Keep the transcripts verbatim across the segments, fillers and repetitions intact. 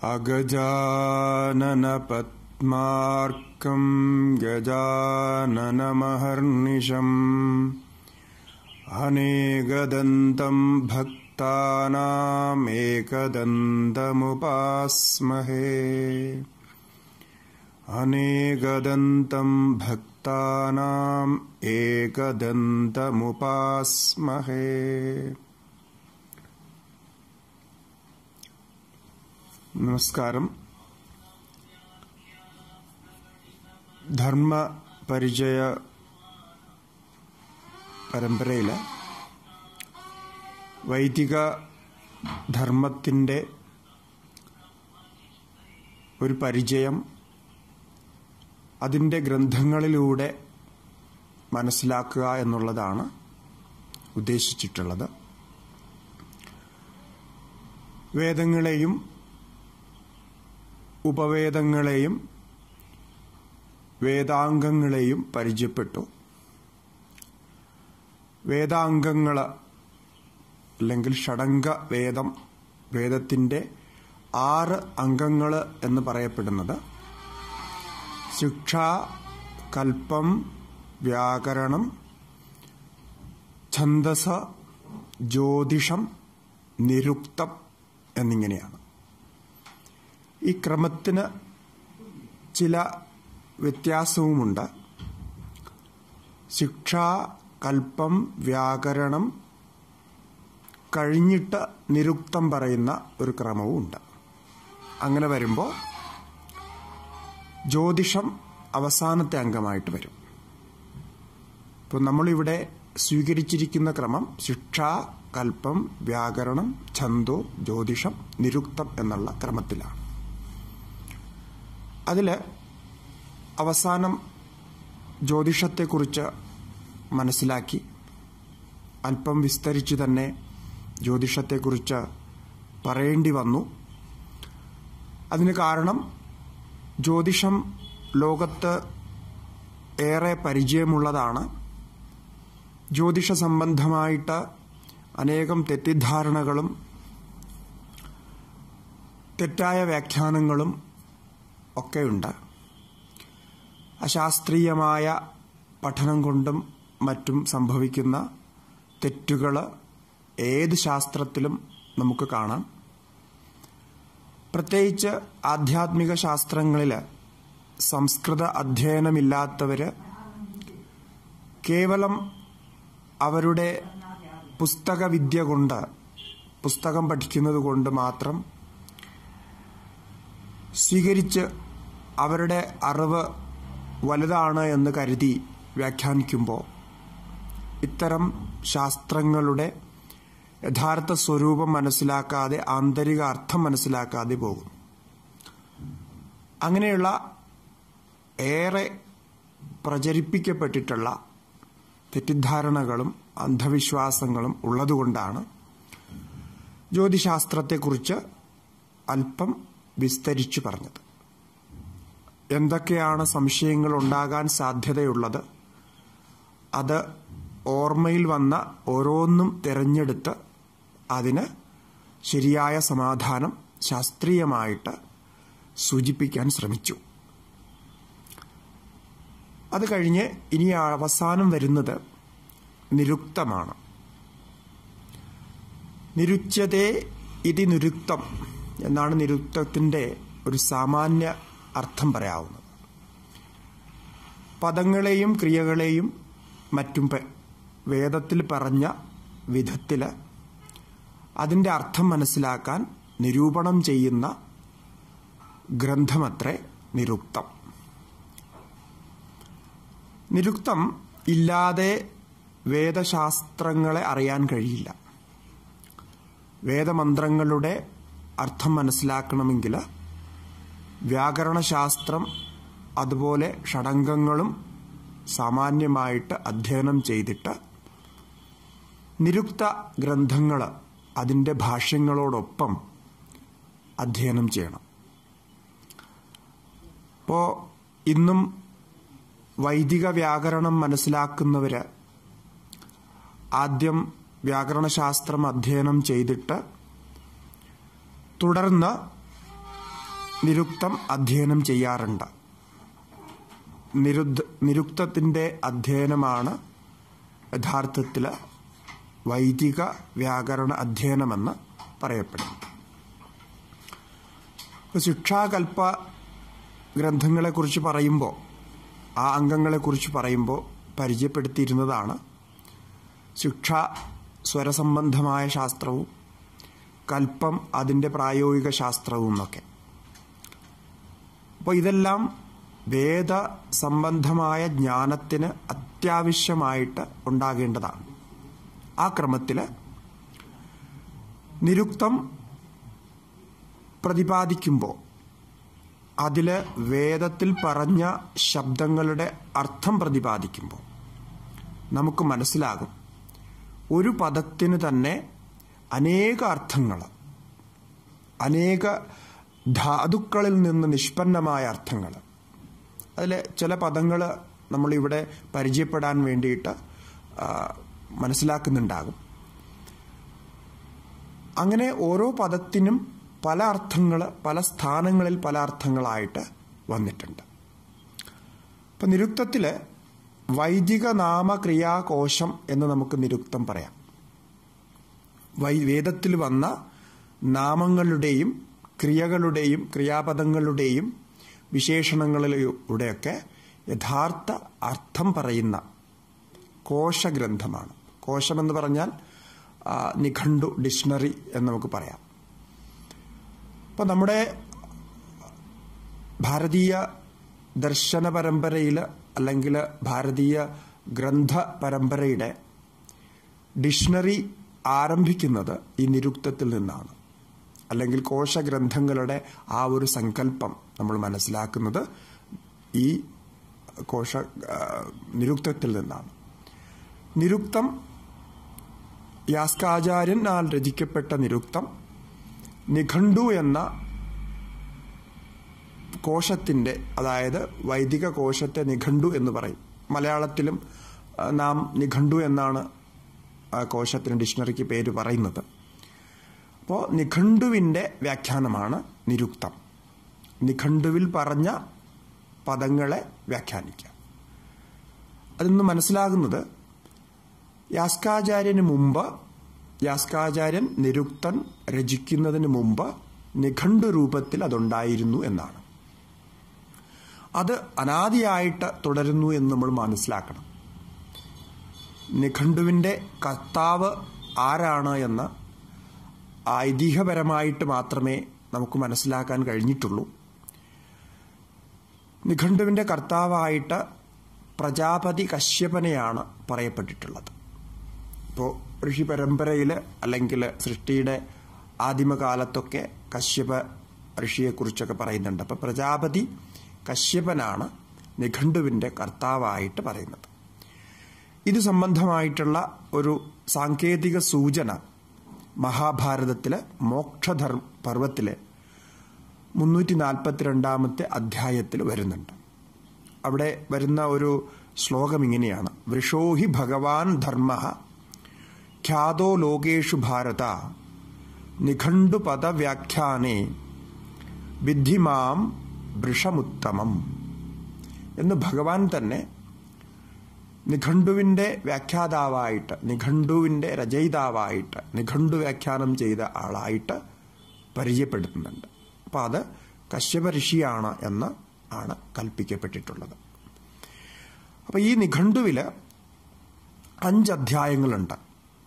अगजाननपद्मार्कं गजाननमहर्निशम् अनेकदन्तं भक्तानामेकदन्तमुपास्महे अनेकदन्तं भक्तानाम् एकदन्तमुपास्महे। നമസ്കാരം. ധർമ്മ പരിചയ പരമ്പരയിലെ വൈദിക ധർമ്മത്തിൻ്റെ ഒരു പരിചയം അതിൻ്റെ ഗ്രന്ഥങ്ങളിലൂടെ മനസ്സിലാക്കുക എന്നുള്ളതാണ് ഉദ്ദേശിച്ചിട്ടുള്ളത്. വേദങ്ങളെയും ഉപവേദങ്ങളെയും വേദാംഗങ്ങളെയും പരിചയപ്പെട്ടു. വേദാംഗങ്ങൾ അല്ലെങ്കിൽ ഷഡംഗ വേദം, വേദത്തിൻ്റെ ആറ് അംഗങ്ങൾ എന്ന് പറയപ്പെടുന്നത് ശിക്ഷ, കൽപ്പം, വ്യാകരണം, ഛന്ദസ്, ജ്യോതിഷം, നിരുക്തം എന്നിങ്ങനെയാണ്. ഈ ക്രമത്തിന് ചില വ്യത്യാസവുമുണ്ട്. ശിക്ഷ, കൽപ്പം, വ്യാകരണം കഴിഞ്ഞിട്ട് നിരുക്തം പറയുന്ന ഒരു ക്രമവും ഉണ്ട്. അങ്ങനെ വരുമ്പോൾ ജ്യോതിഷം അവസാനത്തെ അംഗമായിട്ട് വരും. ഇപ്പോൾ നമ്മളിവിടെ സ്വീകരിച്ചിരിക്കുന്ന ക്രമം ശിക്ഷ, കൽപ്പം, വ്യാകരണം, ഛന്ദോ, ജ്യോതിഷം, നിരുക്തം എന്നുള്ള ക്രമത്തിലാണ്. അതിൽ അവസാനം ജ്യോതിഷത്തെക്കുറിച്ച് മനസ്സിലാക്കി അല്പം വിസ്തരിച്ച് തന്നെ ജ്യോതിഷത്തെക്കുറിച്ച് പറയേണ്ടി വന്നു. അതിന് കാരണം ജ്യോതിഷം ലോകത്ത് ഏറെ പരിചയമുള്ളതാണ്. ജ്യോതിഷ സംബന്ധമായിട്ട് അനേകം തെറ്റിദ്ധാരണകളും തെറ്റായ വ്യാഖ്യാനങ്ങളും ഒക്കെയുണ്ട്. അശാസ്ത്രീയമായ പഠനം കൊണ്ടും മറ്റും സംഭവിക്കുന്ന തെറ്റുകൾ ഏത് ശാസ്ത്രത്തിലും നമുക്ക് കാണാം. പ്രത്യേകിച്ച് ആധ്യാത്മിക ശാസ്ത്രങ്ങളിൽ സംസ്കൃത അധ്യയനമില്ലാത്തവർ കേവലം അവരുടെ പുസ്തകവിദ്യ കൊണ്ട്, പുസ്തകം പഠിക്കുന്നത് കൊണ്ട് മാത്രം സ്വീകരിച്ച് അവരുടെ അറിവ് വലുതാണ് എന്ന് കരുതി വ്യാഖ്യാനിക്കുമ്പോൾ ഇത്തരം ശാസ്ത്രങ്ങളുടെ യഥാർത്ഥ സ്വരൂപം മനസ്സിലാക്കാതെ, ആന്തരിക അർത്ഥം മനസ്സിലാക്കാതെ പോകും. അങ്ങനെയുള്ള ഏറെ പ്രചരിപ്പിക്കപ്പെട്ടിട്ടുള്ള തെറ്റിദ്ധാരണകളും അന്ധവിശ്വാസങ്ങളും ഉള്ളതുകൊണ്ടാണ് ജ്യോതിശാസ്ത്രത്തെക്കുറിച്ച് അല്പം വിസ്തരിച്ചു പറഞ്ഞത്. എന്തൊക്കെയാണ് സംശയങ്ങൾ ഉണ്ടാകാൻ സാധ്യതയുള്ളത്, അത് ഓർമ്മയിൽ വന്ന ഓരോന്നും തിരഞ്ഞെടുത്ത് അതിന് ശരിയായ സമാധാനം ശാസ്ത്രീയമായിട്ട് സൂചിപ്പിക്കാൻ ശ്രമിച്ചു. അത് കഴിഞ്ഞ് ഇനി അവസാനം വരുന്നത് നിരുക്തമാണ്. നിരുച്യതേ ഇതി നിരുക്തം എന്നാണ് നിരുക്തത്തിൻ്റെ ഒരു സാമാന്യ അർത്ഥം പറയാവുന്നത്. പദങ്ങളെയും ക്രിയകളെയും മറ്റും വേദത്തിൽ പറഞ്ഞ വിധത്തിൽ അതിൻ്റെ അർത്ഥം മനസ്സിലാക്കാൻ നിരൂപണം ചെയ്യുന്ന ഗ്രന്ഥമത്രേ നിരുക്തം. നിരുക്തം ഇല്ലാതെ വേദശാസ്ത്രങ്ങളെ അറിയാൻ കഴിയില്ല. വേദമന്ത്രങ്ങളുടെ അർത്ഥം മനസ്സിലാക്കണമെങ്കിൽ വ്യാകരണശാസ്ത്രം അതുപോലെ ഷഡംഗങ്ങളും സാമാന്യമായിട്ട് അധ്യയനം ചെയ്തിട്ട് നിരുക്ത ഗ്രന്ഥങ്ങൾ അതിൻ്റെ ഭാഷ്യങ്ങളോടൊപ്പം അധ്യയനം ചെയ്യണം. അപ്പോൾ ഇന്നും വൈദിക വ്യാകരണം മനസ്സിലാക്കുന്നവർ ആദ്യം വ്യാകരണശാസ്ത്രം അധ്യയനം ചെയ്തിട്ട് തുടർന്ന് നിരുക്തം അധ്യയനം ചെയ്യാറുണ്ട്. നിരുദ്ധ നിരുക്തത്തിൻ്റെ അധ്യയനമാണ് യഥാർത്ഥത്തിൽ വൈദിക വ്യാകരണ അധ്യയനമെന്ന് പറയപ്പെടുന്നു. ശിക്ഷാകൽപ്പ ഗ്രന്ഥങ്ങളെക്കുറിച്ച് പറയുമ്പോൾ, ആ അംഗങ്ങളെക്കുറിച്ച് പറയുമ്പോൾ പരിചയപ്പെടുത്തിയിരുന്നതാണ് ശിക്ഷ സ്വരസംബന്ധമായ ശാസ്ത്രവും കൽപ്പം അതിൻ്റെ പ്രായോഗിക ശാസ്ത്രവും എന്നൊക്കെ. അപ്പോൾ ഇതെല്ലാം വേദ സംബന്ധമായ ജ്ഞാനത്തിന് അത്യാവശ്യമായിട്ട് ഉണ്ടാകേണ്ടതാണ്. ആ ക്രമത്തിൽ നിരുക്തം പ്രതിപാദിക്കുമ്പോൾ അതിൽ വേദത്തിൽ പറഞ്ഞ ശബ്ദങ്ങളുടെ അർത്ഥം പ്രതിപാദിക്കുമ്പോൾ നമുക്ക് മനസ്സിലാകും ഒരു പദത്തിന് തന്നെ അനേക അർത്ഥങ്ങൾ, അനേക ധാതുക്കളിൽ നിന്ന് നിഷ്പന്നമായ അർത്ഥങ്ങൾ. അതിൽ ചില പദങ്ങൾ നമ്മളിവിടെ പരിചയപ്പെടാൻ വേണ്ടിയിട്ട് മനസ്സിലാക്കുന്നുണ്ടാകും. അങ്ങനെ ഓരോ പദത്തിനും പല അർത്ഥങ്ങൾ, പല സ്ഥാനങ്ങളിൽ പല അർത്ഥങ്ങളായിട്ട് വന്നിട്ടുണ്ട്. ഇപ്പം നിരുക്തത്തിൽ വൈദിക നാമക്രിയാകോശം എന്ന് നമുക്ക് നിരുക്തം പറയാം. വൈ വേദത്തിൽ വന്ന നാമങ്ങളുടെയും ക്രിയകളുടെയും ക്രിയാപദങ്ങളുടെയും വിശേഷണങ്ങളിലൂടെയൊക്കെ യഥാർത്ഥ അർത്ഥം പറയുന്ന കോശഗ്രന്ഥമാണ്. കോശമെന്ന് പറഞ്ഞാൽ നിഘണ്ടു, ഡിക്ഷണറി എന്ന് നമുക്ക് പറയാം. അപ്പം നമ്മുടെ ഭാരതീയ ദർശന പരമ്പരയിൽ അല്ലെങ്കിൽ ഭാരതീയ ഗ്രന്ഥ പരമ്പരയുടെ ഡിക്ഷണറി ആരംഭിക്കുന്നത് ഈ നിരുക്തത്തിൽ നിന്നാണ്. അല്ലെങ്കിൽ കോശഗ്രന്ഥങ്ങളുടെ ആ ഒരു സങ്കല്പം നമ്മൾ മനസ്സിലാക്കുന്നത് ഈ കോശ നിരുക്തത്തിൽ നിന്നാണ്. നിരുക്തം യാസ്കാചാര്യനാൽ രചിക്കപ്പെട്ട നിരുക്തം നിഘണ്ടു എന്ന കോശത്തിൻ്റെ, അതായത് വൈദിക കോശത്തെ നിഘണ്ടു എന്ന് പറയും. മലയാളത്തിലും നാം നിഘണ്ടു എന്നാണ് കോശത്തിന്, ഡിക്ഷണറിക്ക് പേര് പറയുന്നത്. അപ്പോൾ നിഘണ്ടുവിൻ്റെ വ്യാഖ്യാനമാണ് നിരുക്തം. നിഘണ്ടുവിൽ പറഞ്ഞ പദങ്ങളെ വ്യാഖ്യാനിക്കുക. അതിന്ന് മനസ്സിലാകുന്നത് യാസ്കാചാര്യന് മുമ്പ്, യാസ്കാചാര്യൻ നിരുക്തൻ രചിക്കുന്നതിന് മുമ്പ് നിഘണ്ടു രൂപത്തിൽ അതുണ്ടായിരുന്നു എന്നാണ്. അത് അനാദിയായിട്ട് തുടരുന്നു എന്ന് നമ്മൾ മനസ്സിലാക്കണം. നിഘണ്ടുവിൻ്റെ കർത്താവ് ആരാണ് എന്ന് ഐതിഹ്യപരമായിട്ട് മാത്രമേ നമുക്ക് മനസ്സിലാക്കാൻ കഴിഞ്ഞിട്ടുള്ളൂ. നിഘണ്ടുവിൻ്റെ കർത്താവായിട്ട് പ്രജാപതി കശ്യപനെയാണ് പറയപ്പെട്ടിട്ടുള്ളത്. ഇപ്പോൾ ഋഷി പരമ്പരയിൽ അല്ലെങ്കിൽ സൃഷ്ടിയുടെ ആദിമകാലത്തൊക്കെ കശ്യപ ഋഷിയെക്കുറിച്ചൊക്കെ പറയുന്നുണ്ട്. അപ്പോൾ പ്രജാപതി കശ്യപനാണ് നിഘണ്ടുവിൻ്റെ കർത്താവായിട്ട് പറയുന്നത്. ഇത് സംബന്ധമായിട്ടുള്ള ഒരു സാങ്കേതിക സൂചന മഹാഭാരതത്തിലെ മോക്ഷധർമ്മ പർവത്തിലെ മുന്നൂറ്റി നാൽപ്പത്തിരണ്ടാമത്തെ അധ്യായത്തിൽ വരുന്നുണ്ട്. അവിടെ വരുന്ന ഒരു ശ്ലോകം ഇങ്ങനെയാണ്: വൃഷോഹി ഭഗവാൻ ധർമ്മ ഖ്യാതോ ലോകേഷു ഭാരത നിഘണ്ടുപദവ്യാഖ്യാനേ വിദ്ധിമാം വൃഷമുത്തമം എന്ന് ഭഗവാൻ തന്നെ നിഘണ്ടുവിൻ്റെ വ്യാഖ്യാതാവായിട്ട്, നിഘണ്ടുവിൻ്റെ രചയിതാവായിട്ട്, നിഘണ്ടു വ്യാഖ്യാനം ചെയ്ത ആളായിട്ട് പരിചയപ്പെടുത്തുന്നുണ്ട്. അപ്പം അത് കശ്യപ ഋഷിയാണ് എന്ന് ആണ് കൽപ്പിക്കപ്പെട്ടിട്ടുള്ളത്. അപ്പം ഈ നിഘണ്ടുവിൽ അഞ്ച് അധ്യായങ്ങളുണ്ട്.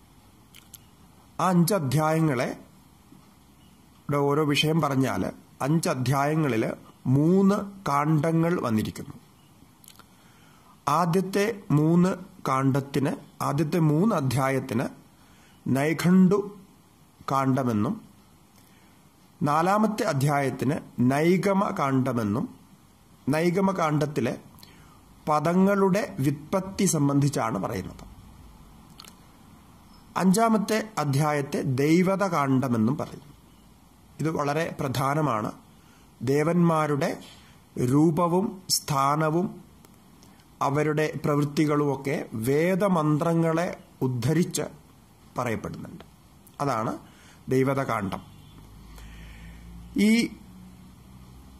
ആ അഞ്ച് അധ്യായങ്ങളെ ഓരോ വിഷയം പറഞ്ഞാൽ അഞ്ച് അധ്യായങ്ങളിൽ മൂന്ന് കാണ്ഡങ്ങൾ വന്നിരിക്കുന്നു. ആദ്യത്തെ മൂന്ന് കാണ്ഡത്തിന്, ആദ്യത്തെ മൂന്ന് അധ്യായത്തിന് നൈഘണ്ടു കാണ്ഡമെന്നും നാലാമത്തെ അധ്യായത്തിന് നൈഗമ കാണ്ഡമെന്നും, നൈഗമ കാണ്ഡത്തിലെ പദങ്ങളുടെ വ്യുത്പത്തി സംബന്ധിച്ചാണ് പറയുന്നത്. അഞ്ചാമത്തെ അധ്യായത്തെ ദൈവത കാണ്ഡമെന്നും പറയും. ഇത് വളരെ പ്രധാനമാണ്. ദേവന്മാരുടെ രൂപവും സ്ഥാനവും അവരുടെ പ്രവൃത്തികളുമൊക്കെ വേദമന്ത്രങ്ങളെ ഉദ്ധരിച്ച് പറയപ്പെടുന്നുണ്ട്. അതാണ് ദൈവതകാന്ഡം. ഈ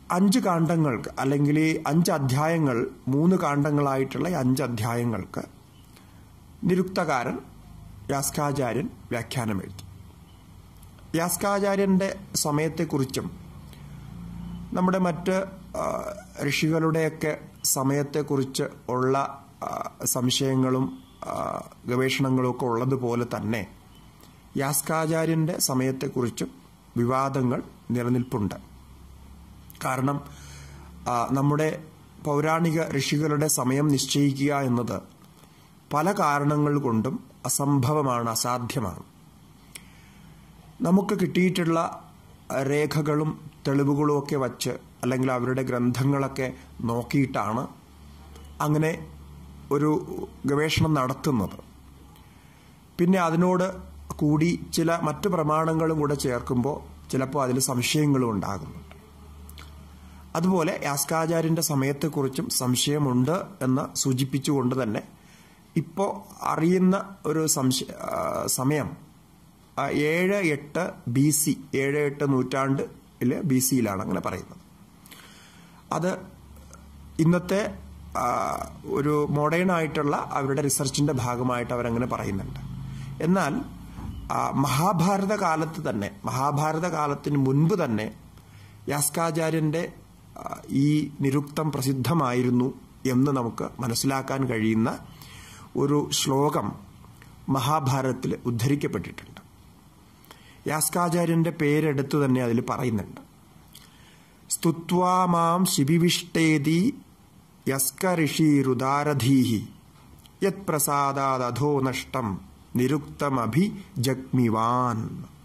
അഞ്ച് കാണ്ഡങ്ങൾക്ക് അല്ലെങ്കിൽ അഞ്ച് അധ്യായങ്ങൾ മൂന്ന് കാണ്ഡങ്ങളായിട്ടുള്ള അഞ്ച് അധ്യായങ്ങൾക്ക് നിരുക്തകാരൻ യാസ്കാചാര്യൻ വ്യാഖ്യാനം എഴുതി. യാസ്കാചാര്യന്റെ സമയത്തെക്കുറിച്ചും നമ്മുടെ മറ്റ് ഋഷികളുടെയൊക്കെ സമയത്തെക്കുറിച്ച് ഉള്ള സംശയങ്ങളും ഗവേഷണങ്ങളും ഒക്കെ ഉള്ളതുപോലെ തന്നെ യാസ്കാചാര്യന്റെ സമയത്തെക്കുറിച്ചും വിവാദങ്ങൾ നിലനിൽപ്പുണ്ട്. കാരണം നമ്മുടെ പൗരാണിക ഋഷികളുടെ സമയം നിശ്ചയിക്കുക എന്നത് പല കാരണങ്ങൾ കൊണ്ടും അസംഭവമാണ്, അസാധ്യമാണ്. നമുക്ക് കിട്ടിയിട്ടുള്ള രേഖകളും തെളിവുകളും ഒക്കെ വച്ച് അല്ലെങ്കിൽ അവരുടെ ഗ്രന്ഥങ്ങളൊക്കെ നോക്കിയിട്ടാണ് അങ്ങനെ ഒരു ഗവേഷണം നടത്തുന്നത്. പിന്നെ അതിനോട് കൂടി ചില മറ്റു പ്രമാണങ്ങളും കൂടെ ചേർക്കുമ്പോൾ ചിലപ്പോൾ അതിൽ സംശയങ്ങളും ഉണ്ടാകുന്നുണ്ട്. അതുപോലെ യാസ്കാചാര്യന്റെ സമയത്തെക്കുറിച്ചും സംശയമുണ്ട് എന്ന് സൂചിപ്പിച്ചുകൊണ്ട് തന്നെ ഇപ്പോൾ അറിയുന്ന ഒരു സംശയ സമയം ഏഴ് എട്ട് ബി സി ഏഴ് എട്ട് നൂറ്റാണ്ടില് ബി സിയിലാണ് അങ്ങനെ പറയുന്നത്. അത് ഇന്നത്തെ ഒരു മോഡേൺ ആയിട്ടുള്ള അവരുടെ റിസർച്ചിന്റെ ഭാഗമായിട്ട് അവരങ്ങനെ പറയുന്നുണ്ട്. എന്നാൽ മഹാഭാരത കാലത്ത് തന്നെ മഹാഭാരത കാലത്തിന് മുൻപ് തന്നെ യാസ്കാചാര്യന്റെ ഈ നിരുക്തം പ്രസിദ്ധമായിരുന്നു എന്ന് നമുക്ക് മനസ്സിലാക്കാൻ കഴിയുന്ന ഒരു ശ്ലോകം മഹാഭാരതത്തിൽ ഉദ്ധരിക്കപ്പെട്ടിട്ടുണ്ട്. യാസ്കാചാര്യന്റെ പേരെടുത്ത് തന്നെ അതിൽ പറയുന്നുണ്ട്. സ്തുത്വാ മാം ശിബിവിഷ്ടേതി യസ്കഋഷിരുദാരധീഹി യത് പ്രസാദാദധോ നഷ്ടം നിരുക്തമഭി ജഗ്മിവാൻ.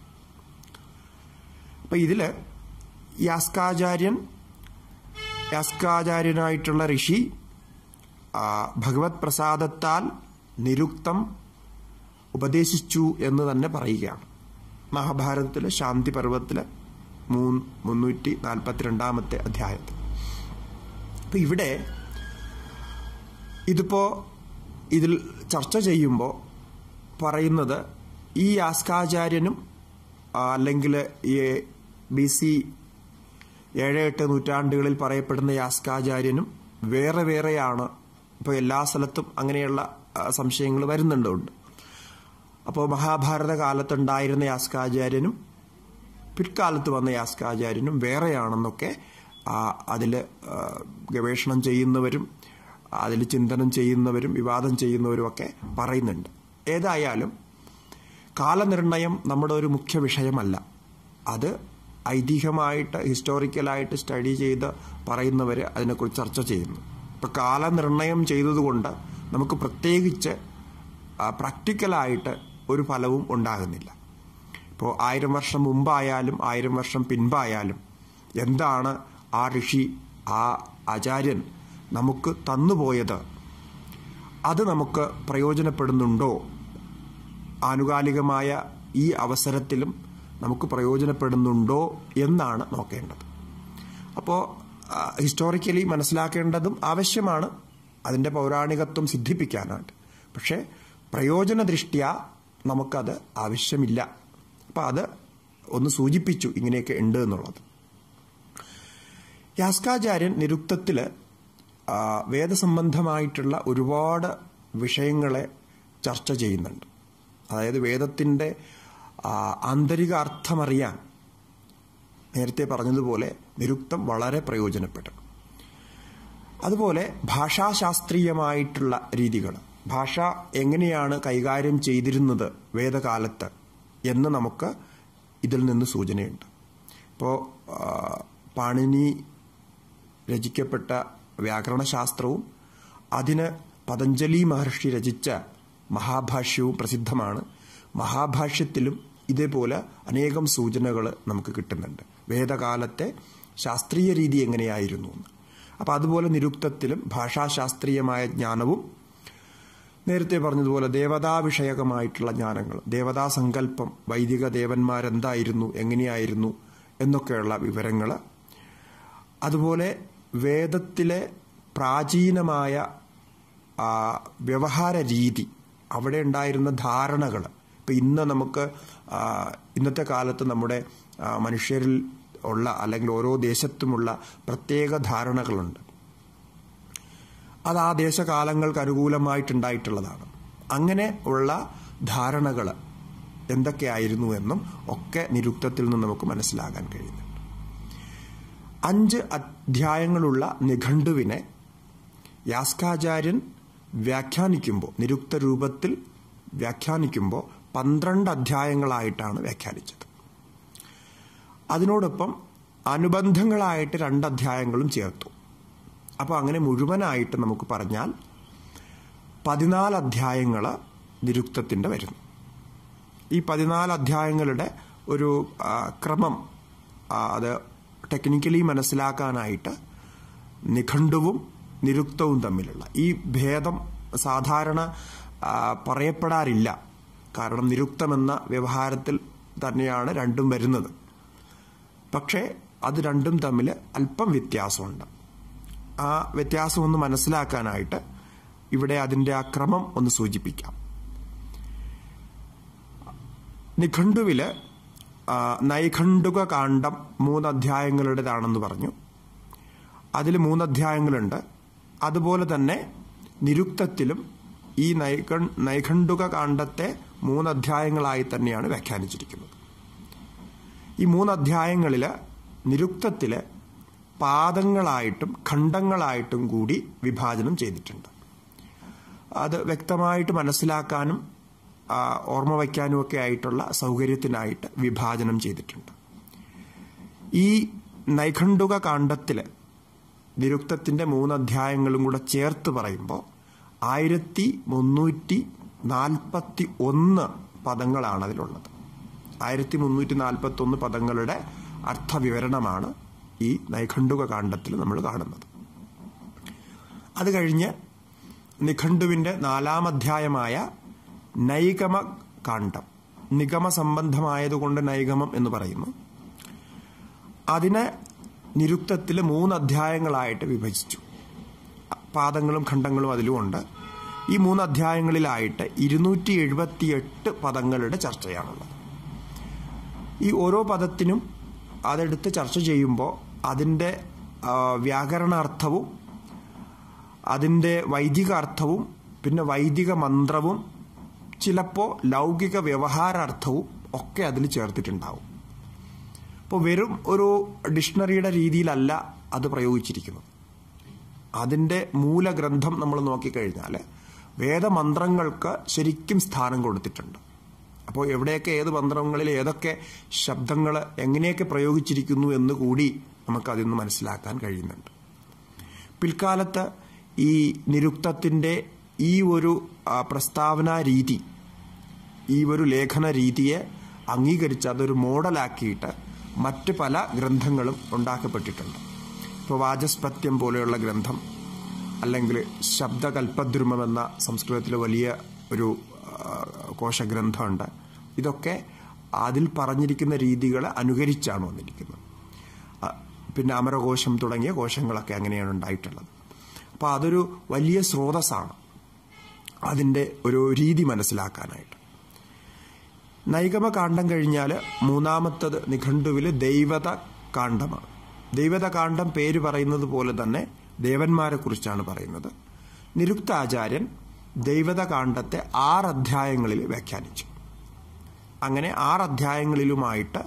അപ്പൊ ഇതില് യാസ്കാചാര്യൻ യാസ്കാചാര്യനായിട്ടുള്ള ഋഷി ഭഗവത് പ്രസാദത്താൽ നിരുക്തം ഉപദേശിച്ചു എന്ന് തന്നെ പറയുകയാണ്. മഹാഭാരതത്തിലെ ശാന്തി പർവ്വത്തിലെ മൂന്ന് മുന്നൂറ്റി നാൽപ്പത്തിരണ്ടാമത്തെ അധ്യായത്തിൽ. അപ്പൊ ഇവിടെ ഇതിപ്പോ ഇതിൽ ചർച്ച ചെയ്യുമ്പോൾ പറയുന്നത് ഈ യാസ്കാചാര്യനും അല്ലെങ്കിൽ ഈ ബി സി ഏഴ് എട്ട് നൂറ്റാണ്ടുകളിൽ പറയപ്പെടുന്ന യാസ്കാചാര്യനും വേറെ വേറെയാണ്. ഇപ്പോൾ എല്ലാ സ്ഥലത്തും അങ്ങനെയുള്ള സംശയങ്ങൾ വരുന്നുണ്ട്. അപ്പോൾ മഹാഭാരത കാലത്തുണ്ടായിരുന്ന യാസ്കാചാര്യനും പിൽക്കാലത്ത് വന്ന യാസ്കാചാര്യനും വേറെയാണെന്നൊക്കെ അതിൽ ഗവേഷണം ചെയ്യുന്നവരും അതിൽ ചിന്തനം ചെയ്യുന്നവരും വിവാദം ചെയ്യുന്നവരും ഒക്കെ പറയുന്നുണ്ട്. ഏതായാലും കാലനിർണയം നമ്മുടെ ഒരു മുഖ്യ വിഷയമല്ല. അത് ഐതിഹ്യമായിട്ട് ഹിസ്റ്റോറിക്കലായിട്ട് സ്റ്റഡി ചെയ്ത് പറയുന്നവർ അതിനെക്കുറിച്ച് ചർച്ച ചെയ്യുന്നു. ഇപ്പം കാലനിർണയം ചെയ്തതുകൊണ്ട് നമുക്ക് പ്രത്യേകിച്ച് പ്രാക്ടിക്കലായിട്ട് ഒരു ഫലവും ഉണ്ടാകുന്നില്ല. ഇപ്പോൾ ആയിരം വർഷം മുമ്പായാലും ആയിരം വർഷം പിൻപായാലും എന്താണ് ആ ഋഷി ആ ആചാര്യൻ നമുക്ക് തന്നുപോയത്, അത് നമുക്ക് പ്രയോജനപ്പെടുന്നുണ്ടോ, ആനുകാലികമായ ഈ അവസരത്തിലും നമുക്ക് പ്രയോജനപ്പെടുന്നുണ്ടോ എന്നാണ് നോക്കേണ്ടത്. അപ്പോൾ ഹിസ്റ്റോറിക്കലി മനസ്സിലാക്കേണ്ടതും ആവശ്യമാണ് അതിൻ്റെ പൗരാണികത്വം സിദ്ധിപ്പിക്കാനായിട്ട്. പക്ഷേ പ്രയോജന ദൃഷ്ട്യാ നമുക്കത് ആവശ്യമില്ല. അപ്പം അത് ഒന്ന് സൂചിപ്പിച്ചു ഇങ്ങനെയൊക്കെ ഉണ്ട് എന്നുള്ളത്. യാസ്കാചാര്യൻ നിരുക്തത്തിൽ വേദസംബന്ധമായിട്ടുള്ള ഒരുപാട് വിഷയങ്ങളെ ചർച്ച ചെയ്യുന്നുണ്ട്. അതായത് വേദത്തിൻ്റെ ആന്തരിക അർത്ഥമറിയാൻ നേരത്തെ പറഞ്ഞതുപോലെ നിരുക്തം വളരെ പ്രയോജനപ്പെടും. അതുപോലെ ഭാഷാശാസ്ത്രീയമായിട്ടുള്ള രീതികൾ, ഭാഷ എങ്ങനെയാണ് കൈകാര്യം ചെയ്തിരുന്നത് വേദകാലത്ത് എന്ന് നമുക്ക് ഇതിൽ നിന്ന് സൂചനയുണ്ട്. ഇപ്പോൾ പാണിനി രചിക്കപ്പെട്ട വ്യാകരണശാസ്ത്രവും അതിന് പതഞ്ജലി മഹർഷി രചിച്ച മഹാഭാഷ്യവും പ്രസിദ്ധമാണ്. മഹാഭാഷ്യത്തിലും ഇതേപോലെ അനേകം സൂചനകൾ നമുക്ക് കിട്ടുന്നുണ്ട്, വേദകാലത്തെ ശാസ്ത്രീയ രീതി എങ്ങനെയായിരുന്നു എന്ന്. അപ്പം അതുപോലെ നിരുക്തത്തിലും ഭാഷാശാസ്ത്രീയമായ ജ്ഞാനവും നേരത്തെ പറഞ്ഞതുപോലെ ദേവതാ വിഷയകമായിട്ടുള്ള ജ്ഞാനങ്ങൾ, ദേവതാ സങ്കല്പം, വൈദിക ദേവന്മാരെന്തായിരുന്നു, എങ്ങനെയായിരുന്നു എന്നൊക്കെയുള്ള വിവരങ്ങൾ, അതുപോലെ വേദത്തിലെ പ്രാചീനമായ വ്യവഹാര രീതി, അവിടെ ഉണ്ടായിരുന്ന ധാരണകൾ. ഇപ്പം ഇന്ന് നമുക്ക് ഇന്നത്തെ കാലത്ത് നമ്മുടെ മനുഷ്യരിൽ ഉള്ള അല്ലെങ്കിൽ ഓരോ ദേശത്തുമുള്ള പ്രത്യേക ധാരണകളുണ്ട്. അത് ആ ദേശകാലങ്ങൾക്ക് അനുകൂലമായിട്ടുണ്ടായിട്ടുള്ളതാണ്. അങ്ങനെ ഉള്ള ധാരണകൾ എന്തൊക്കെയായിരുന്നു എന്നും ഒക്കെ നിരുക്തത്തിൽ നിന്ന് നമുക്ക് മനസ്സിലാക്കാൻ കഴിയുന്നുണ്ട്. അഞ്ച് അധ്യായങ്ങളുള്ള നിഘണ്ടുവിനെ യാസ്കാചാര്യൻ വ്യാഖ്യാനിക്കുമ്പോൾ, നിരുക്ത രൂപത്തിൽ വ്യാഖ്യാനിക്കുമ്പോൾ പന്ത്രണ്ട് അധ്യായങ്ങളായിട്ടാണ് വ്യാഖ്യാനിച്ചത്. അതിനോടൊപ്പം അനുബന്ധങ്ങളായിട്ട് രണ്ട് അധ്യായങ്ങളും ചേർത്തു. അപ്പോൾ അങ്ങനെ മുഴുവനായിട്ട് നമുക്ക് പറഞ്ഞാൽ പതിനാല് അധ്യായങ്ങൾ നിരുക്തത്തിൻ്റെ വരുന്നു. ഈ പതിനാല് അധ്യായങ്ങളുടെ ഒരു ക്രമം അത് ടെക്നിക്കലി മനസ്സിലാക്കാനായിട്ട് നിഘണ്ടുവും നിരുക്തവും തമ്മിലുള്ള ഈ ഭേദം സാധാരണ പറയപ്പെടാറില്ല. കാരണം നിരുക്തമെന്ന വ്യവഹാരത്തിൽ തന്നെയാണ് രണ്ടും വരുന്നത്. പക്ഷേ അത് രണ്ടും തമ്മിൽ അല്പം വ്യത്യാസമുണ്ട്. ആ വ്യത്യാസം ഒന്ന് മനസ്സിലാക്കാനായിട്ട് ഇവിടെ അതിൻ്റെ ആ ക്രമം ഒന്ന് സൂചിപ്പിക്കാം. നിഘണ്ടുവില് നൈഘണ്ടുക കാണ്ഡം മൂന്ന് അധ്യായങ്ങളുടേതാണെന്ന് പറഞ്ഞു. അതിൽ മൂന്ന് അധ്യായങ്ങളുണ്ട്. അതുപോലെ തന്നെ നിരുക്തത്തിലും ഈ നൈഘ നൈഘണ്ടുക കാണ്ഡത്തെ മൂന്ന് അധ്യായങ്ങളായി തന്നെയാണ് വ്യാഖ്യാനിച്ചിരിക്കുന്നത്. ഈ മൂന്ന് അധ്യായങ്ങളിൽ നിരുക്തത്തിൽ പാദങ്ങളായിട്ടും ഖണ്ഡങ്ങളായിട്ടും കൂടി വിഭാജനം ചെയ്തിട്ടുണ്ട്. അത് വ്യക്തമായിട്ട് മനസ്സിലാക്കാനും ഓർമ്മ വയ്ക്കാനും ഒക്കെ ആയിട്ടുള്ള സൗകര്യത്തിനായിട്ട് വിഭാജനം ചെയ്തിട്ടുണ്ട്. ഈ നൈഘണ്ടുക കാണ്ഡത്തിൽ നിരുക്തത്തിൻ്റെ മൂന്ന് അധ്യായങ്ങളും കൂടെ ചേർത്ത് പറയുമ്പോൾ ആയിരത്തി മുന്നൂറ്റി നാൽപ്പത്തി ഒന്ന് പദങ്ങളാണ് അതിലുള്ളത്. ആയിരത്തി മുന്നൂറ്റി നാൽപ്പത്തി ഒന്ന് പദങ്ങളുടെ അർത്ഥവിവരണമാണ് ഈ നൈഘണ്ടുക കാണ്ഡത്തിൽ നമ്മൾ കാണുന്നത്. അത് കഴിഞ്ഞ് നിഘണ്ടുവിൻ്റെ നാലാം അധ്യായമായ നൈഗമ കാണ്ഡം, നിഗമ സംബന്ധമായതുകൊണ്ട് നൈഗമം എന്ന് പറയുന്നു. അതിനെ നിരുക്തത്തിൽ മൂന്ന് അധ്യായങ്ങളായിട്ട് വിഭജിച്ചു. പാദങ്ങളും ഖണ്ഡങ്ങളും അതിലുമുണ്ട്. ഈ മൂന്ന് അധ്യായങ്ങളിലായിട്ട് ഇരുന്നൂറ്റി എഴുപത്തി എട്ട് പദങ്ങളുടെ ചർച്ചയാണുള്ളത്. ഈ ഓരോ പദത്തിനും അതെടുത്ത് ചർച്ച ചെയ്യുമ്പോൾ അതിൻ്റെ വ്യാകരണാർത്ഥവും അതിൻ്റെ വൈദിക അർത്ഥവും പിന്നെ വൈദിക മന്ത്രവും ചിലപ്പോൾ ലൗകിക വ്യവഹാരാർത്ഥവും ഒക്കെ അതിൽ ചേർത്തിട്ടുണ്ടാവും. അപ്പോൾ വെറും ഒരു ഡിക്ഷണറിയുടെ രീതിയിലല്ല അത് പ്രയോഗിച്ചിരിക്കുന്നത്. അതിൻ്റെ മൂലഗ്രന്ഥം നമ്മൾ നോക്കിക്കഴിഞ്ഞാൽ വേദമന്ത്രങ്ങൾക്ക് ശരിക്കും സ്ഥാനം കൊടുത്തിട്ടുണ്ട്. അപ്പോൾ എവിടെയൊക്കെ ഏത് മന്ത്രങ്ങളിൽ ഏതൊക്കെ ശബ്ദങ്ങൾ എങ്ങനെയൊക്കെ പ്രയോഗിച്ചിരിക്കുന്നു എന്ന് കൂടി നമുക്കതിൽ നിന്ന് മനസ്സിലാക്കാൻ കഴിയുന്നുണ്ട്. പിൽക്കാലത്ത് ഈ നിരുക്തത്തിൻ്റെ ഈ ഒരു പ്രസ്താവനാ രീതി, ഈ ഒരു ലേഖന രീതിയെ അംഗീകരിച്ച് അതൊരു മോഡലാക്കിയിട്ട് മറ്റ് പല ഗ്രന്ഥങ്ങളും ഉണ്ടാക്കപ്പെട്ടിട്ടുണ്ട്. ഇപ്പോൾ വാചസ്പത്യം പോലെയുള്ള ഗ്രന്ഥം, അല്ലെങ്കിൽ ശബ്ദകൽപ്പദ്രുമം എന്ന സംസ്കൃതത്തിലെ വലിയ ഒരു കോശഗ്രന്ഥമുണ്ട്. ഇതൊക്കെ അതിൽ പറഞ്ഞിരിക്കുന്ന രീതികളെ അനുകരിച്ചാണ് വന്നിരിക്കുന്നത്. പിന്നെ അമരകോശം തുടങ്ങിയ കോശങ്ങളൊക്കെ അങ്ങനെയാണ് ഉണ്ടായിട്ടുള്ളത്. അപ്പോൾ അതൊരു വലിയ സ്രോതസ്സാണ് അതിൻ്റെ ഒരു രീതി മനസ്സിലാക്കാനായിട്ട്. നൈഗമ കാണ്ഡം കഴിഞ്ഞാൽ മൂന്നാമത്തത് നിഘണ്ടുവിൽ ദൈവത കാണ്ഡമാണ്. ദൈവത കാണ്ഡം പേര് പറയുന്നത് പോലെ തന്നെ ദേവന്മാരെ കുറിച്ചാണ് പറയുന്നത്. നിരുക്താചാര്യൻ ദൈവത കാണ്ഡത്തെ ആറ് അധ്യായങ്ങളിൽ വ്യാഖ്യാനിച്ചു. അങ്ങനെ ആറ് അധ്യായങ്ങളിലുമായിട്ട്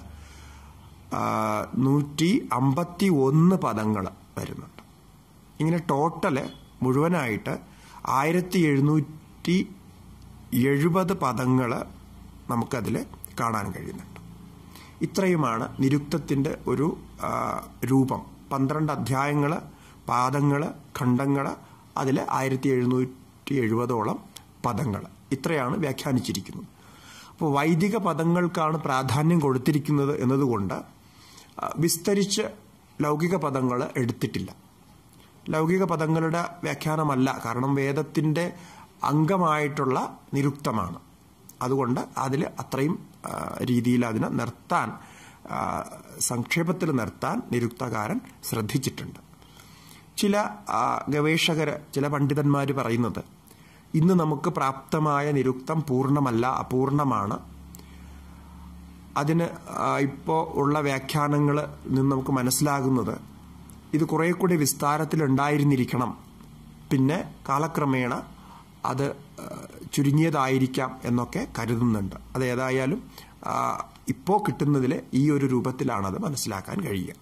നൂറ്റി അമ്പത്തി ഒന്ന് പദങ്ങൾ വരുന്നുണ്ട്. ഇങ്ങനെ ടോട്ടല് മുഴുവനായിട്ട് ആയിരത്തി എഴുന്നൂറ്റി എഴുപത് പദങ്ങൾ നമുക്കതിൽ കാണാൻ കഴിയുന്നുണ്ട്. ഇത്രയുമാണ് നിരുക്തത്തിൻ്റെ ഒരു രൂപം. പന്ത്രണ്ട് അധ്യായങ്ങൾ, പാദങ്ങൾ, ഖണ്ഡങ്ങൾ, അതിൽ ആയിരത്തി എഴുന്നൂറ്റി എഴുപതോളം പദങ്ങൾ, ഇത്രയാണ് വ്യാഖ്യാനിച്ചിരിക്കുന്നത്. അപ്പോൾ വൈദിക പദങ്ങൾക്കാണ് പ്രാധാന്യം കൊടുത്തിരിക്കുന്നത് എന്നതുകൊണ്ട് വിസ്തരിച്ച് ലൗകിക പദങ്ങൾ എടുത്തിട്ടില്ല. ലൗകിക പദങ്ങളുടെ വ്യാഖ്യാനമല്ല, കാരണം വേദത്തിൻ്റെ അംഗമായിട്ടുള്ള നിരുക്തമാണ്. അതുകൊണ്ട് അതിൽ അത്രയും രീതിയിൽ അതിനെ നിർത്താൻ, സംക്ഷേപത്തിൽ നിർത്താൻ നിരുക്തകാരൻ ശ്രദ്ധിച്ചിട്ടുണ്ട്. ചില ഗവേഷകർ, ചില പണ്ഡിതന്മാർ പറയുന്നത് ഇന്ന് നമുക്ക് പ്രാപ്തമായ നിരുക്തം പൂർണ്ണമല്ല, അപൂർണമാണ്. അതിന് ഇപ്പോൾ ഉള്ള വ്യാഖ്യാനങ്ങൾ നിന്ന് നമുക്ക് മനസ്സിലാകുന്നത് ഇത് കുറെ കൂടി വിസ്താരത്തിലുണ്ടായിരുന്നിരിക്കണം, പിന്നെ കാലക്രമേണ അത് ചുരുങ്ങിയതായിരിക്കാം എന്നൊക്കെ കരുതുന്നുണ്ട്. അത് ഏതായാലും ഇപ്പോൾ കിട്ടുന്നതിൽ ഈ ഒരു രൂപത്തിലാണത് മനസ്സിലാക്കാൻ കഴിയുക.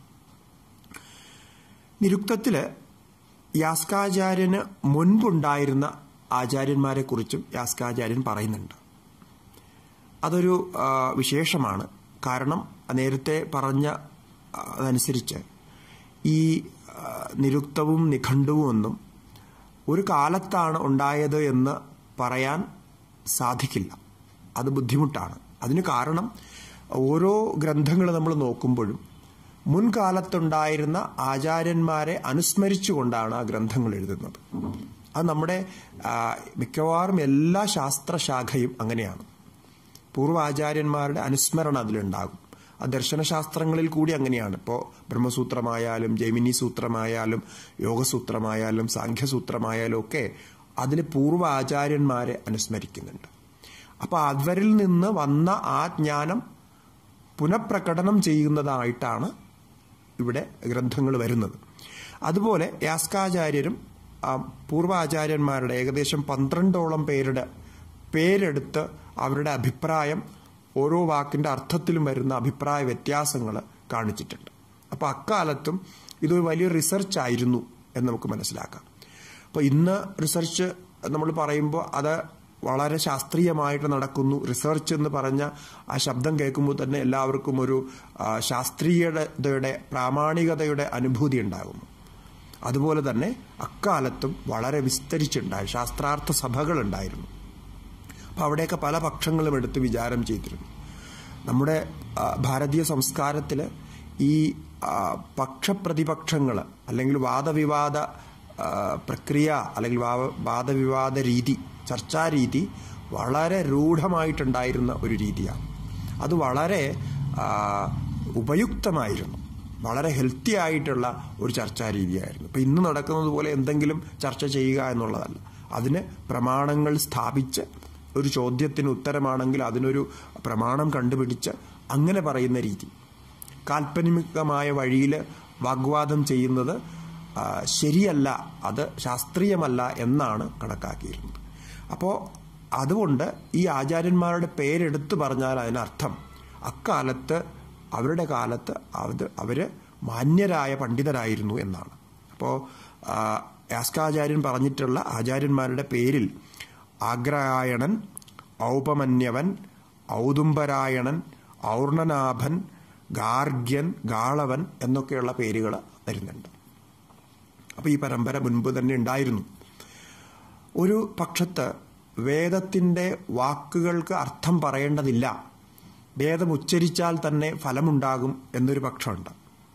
നിരുക്തത്തിൽ യാസ്കാചാര്യന് മുൻപുണ്ടായിരുന്ന ആചാര്യന്മാരെ കുറിച്ചും യാസ്കാചാര്യൻ പറയുന്നുണ്ട്. അതൊരു വിശേഷമാണ്. കാരണം നേരത്തെ പറഞ്ഞ അതനുസരിച്ച് ഈ നിരുക്തവും നിഘണ്ടുവും ഒന്നും ഒരു കാലത്താണ് ഉണ്ടായത് എന്ന് പറയാൻ സാധിക്കില്ല. അത് ബുദ്ധിമുട്ടാണ്. അതിന് കാരണം ഓരോ ഗ്രന്ഥങ്ങൾ നമ്മൾ നോക്കുമ്പോഴും മുൻകാലത്തുണ്ടായിരുന്ന ആചാര്യന്മാരെ അനുസ്മരിച്ചുകൊണ്ടാണ് ആ ഗ്രന്ഥങ്ങൾ എഴുതുന്നത്. അത് നമ്മുടെ മിക്കവാറും എല്ലാ ശാസ്ത്രശാഖയും അങ്ങനെയാണ്. പൂർവ്വാചാര്യന്മാരുടെ അനുസ്മരണം അതിലുണ്ടാകും. ആ ദർശനശാസ്ത്രങ്ങളിൽ കൂടി അങ്ങനെയാണ്. ഇപ്പോൾ ബ്രഹ്മസൂത്രമായാലും ജൈമിനി സൂത്രമായാലും യോഗസൂത്രമായാലും സാഖ്യസൂത്രമായാലും ഒക്കെ അതിൽ പൂർവ്വ ആചാര്യന്മാരെ അനുസ്മരിക്കുന്നുണ്ട്. അപ്പോൾ അവരിൽ നിന്ന് വന്ന ആ ജ്ഞാനം പുനഃപ്രകടനം ചെയ്യുന്നതായിട്ടാണ് ഇവിടെ ഗ്രന്ഥങ്ങൾ വരുന്നത്. അതുപോലെ യാസ്കാചാര്യരും പൂർവ്വാചാര്യന്മാരുടെ ഏകദേശം പന്ത്രണ്ടോളം പേരുടെ പേരെടുത്ത് അവരുടെ അഭിപ്രായം ഓരോ വാക്കിന്റെ അർത്ഥത്തിലും വരുന്ന അഭിപ്രായ വ്യത്യാസങ്ങൾ കാണിച്ചിട്ടുണ്ട്. അപ്പോൾ അക്കാലത്തും ഇതൊരു വലിയ റിസർച്ച് ആയിരുന്നു എന്ന് നമുക്ക് മനസ്സിലാക്കാം. അപ്പോൾ ഇന്ന് റിസർച്ച് നമ്മൾ പറയുമ്പോൾ അത് വളരെ ശാസ്ത്രീയമായിട്ട് നടക്കുന്നു. റിസർച്ച് എന്ന് പറഞ്ഞ ആ ശബ്ദം കേൾക്കുമ്പോൾ തന്നെ എല്ലാവർക്കും ഒരു ശാസ്ത്രീയതയുടെ പ്രാമാണികതയുടെ അനുഭൂതി ഉണ്ടാകുന്നു. അതുപോലെ തന്നെ അക്കാലത്തും വളരെ വിസ്തരിച്ചുണ്ടായി ശാസ്ത്രാർത്ഥ സഭകളുണ്ടായിരുന്നു. അപ്പോൾ അവിടെയൊക്കെ പല പക്ഷങ്ങളും എടുത്ത് വിചാരം ചെയ്തിരുന്നു. നമ്മുടെ ഭാരതീയ സംസ്കാരത്തിൽ ഈ പക്ഷപ്രതിപക്ഷങ്ങൾ അല്ലെങ്കിൽ വാദവിവാദ പ്രക്രിയ അല്ലെങ്കിൽ വാദവിവാദ രീതി, ചർച്ചാരീതി വളരെ രൂഢമായിട്ടുണ്ടായിരുന്ന ഒരു രീതിയാണ്. അത് വളരെ ഉപയുക്തമായിരുന്നു, വളരെ ഹെൽത്തി ആയിട്ടുള്ള ഒരു ചർച്ചാ രീതിയായിരുന്നു. ഇപ്പം ഇന്ന് നടക്കുന്നത് പോലെ എന്തെങ്കിലും ചർച്ച ചെയ്യുക എന്നുള്ളതല്ല. അതിന് പ്രമാണങ്ങൾ സ്ഥാപിച്ച് ഒരു ചോദ്യത്തിന് ഉത്തരമാണെങ്കിൽ അതിനൊരു പ്രമാണം കണ്ടുപിടിച്ച് അങ്ങനെ പറയുന്ന രീതി. കാൽപ്പനികമായ വഴിയിൽ വാഗ്വാദം ചെയ്യുന്നത് ശരിയല്ല, അത് ശാസ്ത്രീയമല്ല എന്നാണ് കണക്കാക്കിയിരുന്നത്. അപ്പോൾ അതുകൊണ്ട് ഈ ആചാര്യന്മാരുടെ പേരെടുത്തു പറഞ്ഞാൽ അതിനർത്ഥം അക്കാലത്ത് അവരുടെ കാലത്ത് അത് അവർ മാന്യരായ പണ്ഡിതരായിരുന്നു എന്നാണ്. അപ്പോൾ യാസ്കാചാര്യൻ പറഞ്ഞിട്ടുള്ള ആചാര്യന്മാരുടെ പേരിൽ ആഗ്രായണൻ, ഔപമന്യവൻ, ഔദുംബരായണൻ, ഔർണനാഭൻ, ഗാർഗ്യൻ, ഗാളവൻ എന്നൊക്കെയുള്ള പേരുകൾ വരുന്നുണ്ട്. അപ്പോൾ ഈ പരമ്പര മുൻപ് തന്നെ ഉണ്ടായിരുന്നു. ഒരു പക്ഷത്ത് വേദത്തിൻ്റെ വാക്കുകൾക്ക് അർത്ഥം പറയേണ്ടതില്ല, വേദം ഉച്ചരിച്ചാൽ തന്നെ ഫലമുണ്ടാകും എന്നൊരു പക്ഷമുണ്ട്.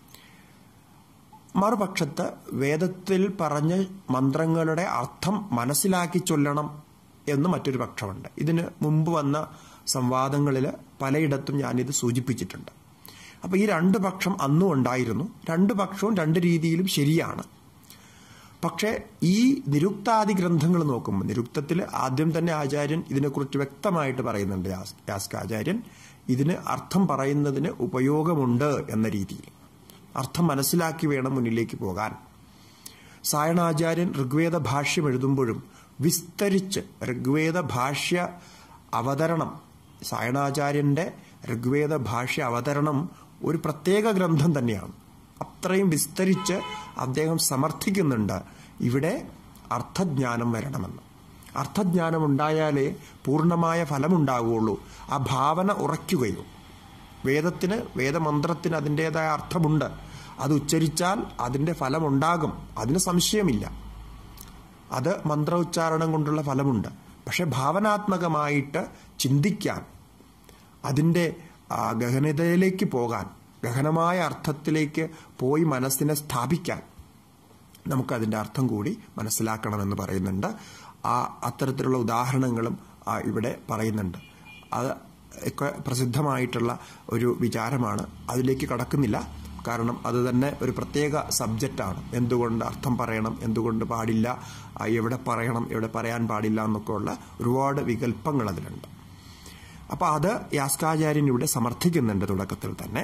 മറുപക്ഷത്ത് വേദത്തിൽ പറഞ്ഞ മന്ത്രങ്ങളുടെ അർത്ഥം മനസ്സിലാക്കി ചൊല്ലണം എന്ന് മറ്റൊരു പക്ഷമുണ്ട്. ഇതിന് മുമ്പ് വന്ന സംവാദങ്ങളിൽ പലയിടത്തും ഞാനിത് സൂചിപ്പിച്ചിട്ടുണ്ട്. അപ്പോൾ ഈ രണ്ട് പക്ഷം അന്നും ഉണ്ടായിരുന്നു. രണ്ട് പക്ഷവും രണ്ട് രീതിയിലും ശരിയാണ്. പക്ഷേ ഈ നിരുക്താദി ഗ്രന്ഥങ്ങൾ നോക്കുമ്പോൾ നിരുക്തത്തിൽ ആദ്യം തന്നെ ആചാര്യൻ ഇതിനെക്കുറിച്ച് വ്യക്തമായിട്ട് പറയുന്നുണ്ട്. യാസ്കാചാര്യൻ ഇതിന് അർത്ഥം പറയുന്നതിന് ഉപയോഗമുണ്ട് എന്ന രീതിയിൽ അർത്ഥം മനസ്സിലാക്കി വേണം മുന്നിലേക്ക് പോകാൻ. സായണാചാര്യൻ ഋഗ്വേദ ഭാഷ്യം എഴുതുമ്പോഴും വിസ്തരിച്ച് ഋഗ്വേദ ഭാഷ്യ അവതരണം, സായണാചാര്യന്റെ ഋഗ്വേദ ഭാഷ്യ അവതരണം ഒരു പ്രത്യേക ഗ്രന്ഥം തന്നെയാണ്. അത്രയും വിസ്തരിച്ച് അദ്ദേഹം സമർത്ഥിക്കുന്നുണ്ട് ഇവിടെ അർത്ഥജ്ഞാനം വരണമെന്ന്. അർത്ഥജ്ഞാനം ഉണ്ടായാലേ പൂർണ്ണമായ ഫലമുണ്ടാവുകയുള്ളൂ. ആ ഭാവന ഉറയ്ക്കുകയോ, വേദത്തിന് വേദമന്ത്രത്തിന് അതിൻ്റെതായ അർത്ഥമുണ്ട്, അത് ഉച്ചരിച്ചാൽ അതിൻ്റെ ഫലമുണ്ടാകും, അതിന് സംശയമില്ല. അത് മന്ത്രോച്ചാരണം കൊണ്ടുള്ള ഫലമുണ്ട്. പക്ഷെ ഭാവനാത്മകമായിട്ട് ചിന്തിക്കാൻ, അതിൻ്റെ ഗഹനതയിലേക്ക് പോകാൻ, ഗഹനമായ അർത്ഥത്തിലേക്ക് പോയി മനസ്സിനെ സ്ഥാപിക്കാൻ നമുക്കതിൻ്റെ അർത്ഥം കൂടി മനസ്സിലാക്കണമെന്ന് പറയുന്നുണ്ട്. ആ അത്തരത്തിലുള്ള ഉദാഹരണങ്ങളും ഇവിടെ പറയുന്നുണ്ട്. അത് ഒക്കെ പ്രസിദ്ധമായിട്ടുള്ള ഒരു വിചാരമാണ്. അതിലേക്ക് കടക്കുന്നില്ല, കാരണം അത് തന്നെ ഒരു പ്രത്യേക സബ്ജക്റ്റാണ്. എന്തുകൊണ്ട് അർത്ഥം പറയണം, എന്തുകൊണ്ട് പാടില്ല, എവിടെ പറയണം, എവിടെ പറയാൻ പാടില്ല എന്നൊക്കെ ഉള്ള ഒരുപാട് വികല്പങ്ങൾ അതിലുണ്ട്. അപ്പൊ അത് യാസ്കാചാര്യൻ ഇവിടെ സമർത്ഥിക്കുന്നുണ്ട് തുടക്കത്തിൽ തന്നെ.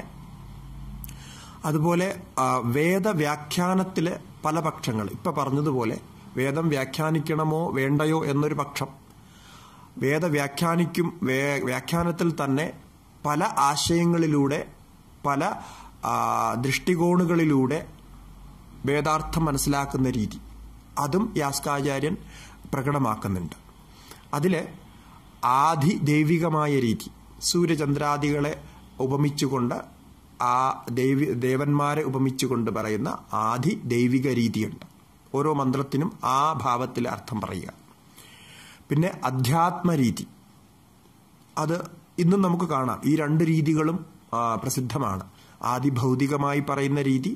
അതുപോലെ വേദവ്യാഖ്യാനത്തിലെ പല പക്ഷങ്ങൾ, ഇപ്പൊ പറഞ്ഞതുപോലെ വേദം വ്യാഖ്യാനിക്കണമോ വേണ്ടയോ എന്നൊരു പക്ഷം, വേദവ്യാഖ്യാനിക്കും വ്യാഖ്യാനത്തിൽ തന്നെ പല ആശയങ്ങളിലൂടെ പല ദൃഷ്ടികോണുകളിലൂടെ വേദാർത്ഥം മനസ്സിലാക്കുന്ന രീതി, അതും യാസ്കാചാര്യൻ പ്രകടമാക്കുന്നുണ്ട്. അതില് ആദി ദൈവികമായ രീതി, സൂര്യചന്ദ്രാദികളെ ഉപമിച്ചുകൊണ്ട്, ആ ദേവി ദേവന്മാരെ ഉപമിച്ചുകൊണ്ട് പറയുന്ന ആദി ദൈവിക രീതിയുണ്ട്. ഓരോ മന്ത്രത്തിനും ആ ഭാവത്തിൽ അർത്ഥം പറയുക. പിന്നെ അധ്യാത്മരീതി, അത് ഇന്നും നമുക്ക് കാണാം. ഈ രണ്ട് രീതികളും പ്രസിദ്ധമാണ്. ആദി ഭൗതികമായി പറയുന്ന രീതി,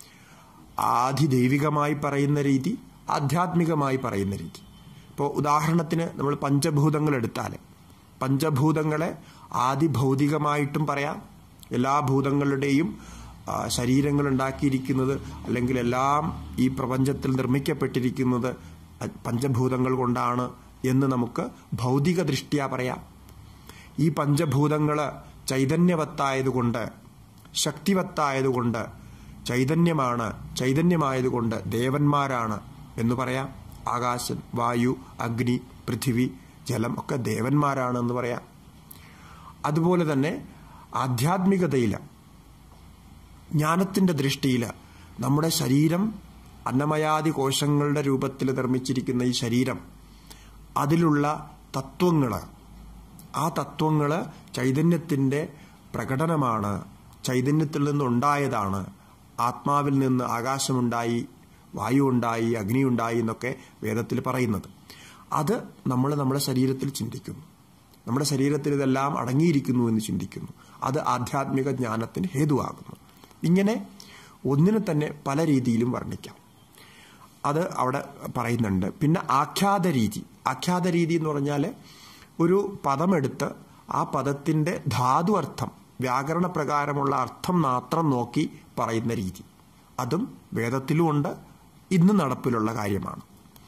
ആദി ദൈവികമായി പറയുന്ന രീതി, ആധ്യാത്മികമായി പറയുന്ന രീതി. ഇപ്പോൾ ഉദാഹരണത്തിന് നമ്മൾ പഞ്ചഭൂതങ്ങൾ എടുത്താൽ, പഞ്ചഭൂതങ്ങളെ ആദി ഭൗതികമായിട്ടും പറയാം. എല്ലാ ഭൂതങ്ങളുടെയും ശരീരങ്ങൾ ഉണ്ടാക്കിയിരിക്കുന്നത്, അല്ലെങ്കിൽ എല്ലാം ഈ പ്രപഞ്ചത്തിൽ നിർമ്മിക്കപ്പെട്ടിരിക്കുന്നത് പഞ്ചഭൂതങ്ങൾ കൊണ്ടാണ് എന്ന് നമുക്ക് ഭൗതിക ദൃഷ്ട്യാ പറയാം. ഈ പഞ്ചഭൂതങ്ങള് ചൈതന്യവത്തായതുകൊണ്ട്, ശക്തിവത്തായതുകൊണ്ട്, ചൈതന്യമാണ്, ചൈതന്യമായതുകൊണ്ട് ദേവന്മാരാണ് എന്ന് പറയാം. ആകാശം, വായു, അഗ്നി, പൃഥിവി, ജലം ഒക്കെ ദേവന്മാരാണ് എന്ന് പറയാം. അതുപോലെ തന്നെ ആധ്യാത്മികതയില്, ജ്ഞാനത്തിന്റെ ദൃഷ്ടിയില് നമ്മുടെ ശരീരം അന്നമയാദി കോശങ്ങളുടെ രൂപത്തിൽ നിർമ്മിച്ചിരിക്കുന്ന ഈ ശരീരം, അതിലുള്ള തത്വങ്ങള്, ആ തത്വങ്ങള് ചൈതന്യത്തിന്റെ പ്രകടനമാണ്, ചൈതന്യത്തിൽ നിന്നുണ്ടായതാണ്. ആത്മാവിൽ നിന്ന് ആകാശമുണ്ടായി, വായു ഉണ്ടായി, അഗ്നി ഉണ്ടായി എന്നൊക്കെ വേദത്തിൽ പറയുന്നത്. അത് നമ്മൾ നമ്മുടെ ശരീരത്തിൽ ചിന്തിക്കുന്നു, നമ്മുടെ ശരീരത്തിൽ ഇതെല്ലാം അടങ്ങിയിരിക്കുന്നു എന്ന് ചിന്തിക്കുന്നു. അത് ആധ്യാത്മിക ജ്ഞാനത്തിന് ഹേതുവാകുന്നു. ഇങ്ങനെ ഒന്നിനെ തന്നെ പല രീതിയിലും വർണ്ണിക്കാം. അത് അവിടെ പറയുന്നുണ്ട്. പിന്നെ ആഖ്യാത രീതി. ആഖ്യാത രീതി എന്ന് പറഞ്ഞാൽ ഒരു പദമെടുത്ത് ആ പദത്തിന്റെ ധാതു അർത്ഥം, വ്യാകരണ പ്രകാരമുള്ള അർത്ഥം മാത്രം നോക്കി പറയുന്ന രീതി, അതും വേദത്തിലുമുണ്ട്, ഇന്ന് നടപ്പിലുള്ള കാര്യമാണ്.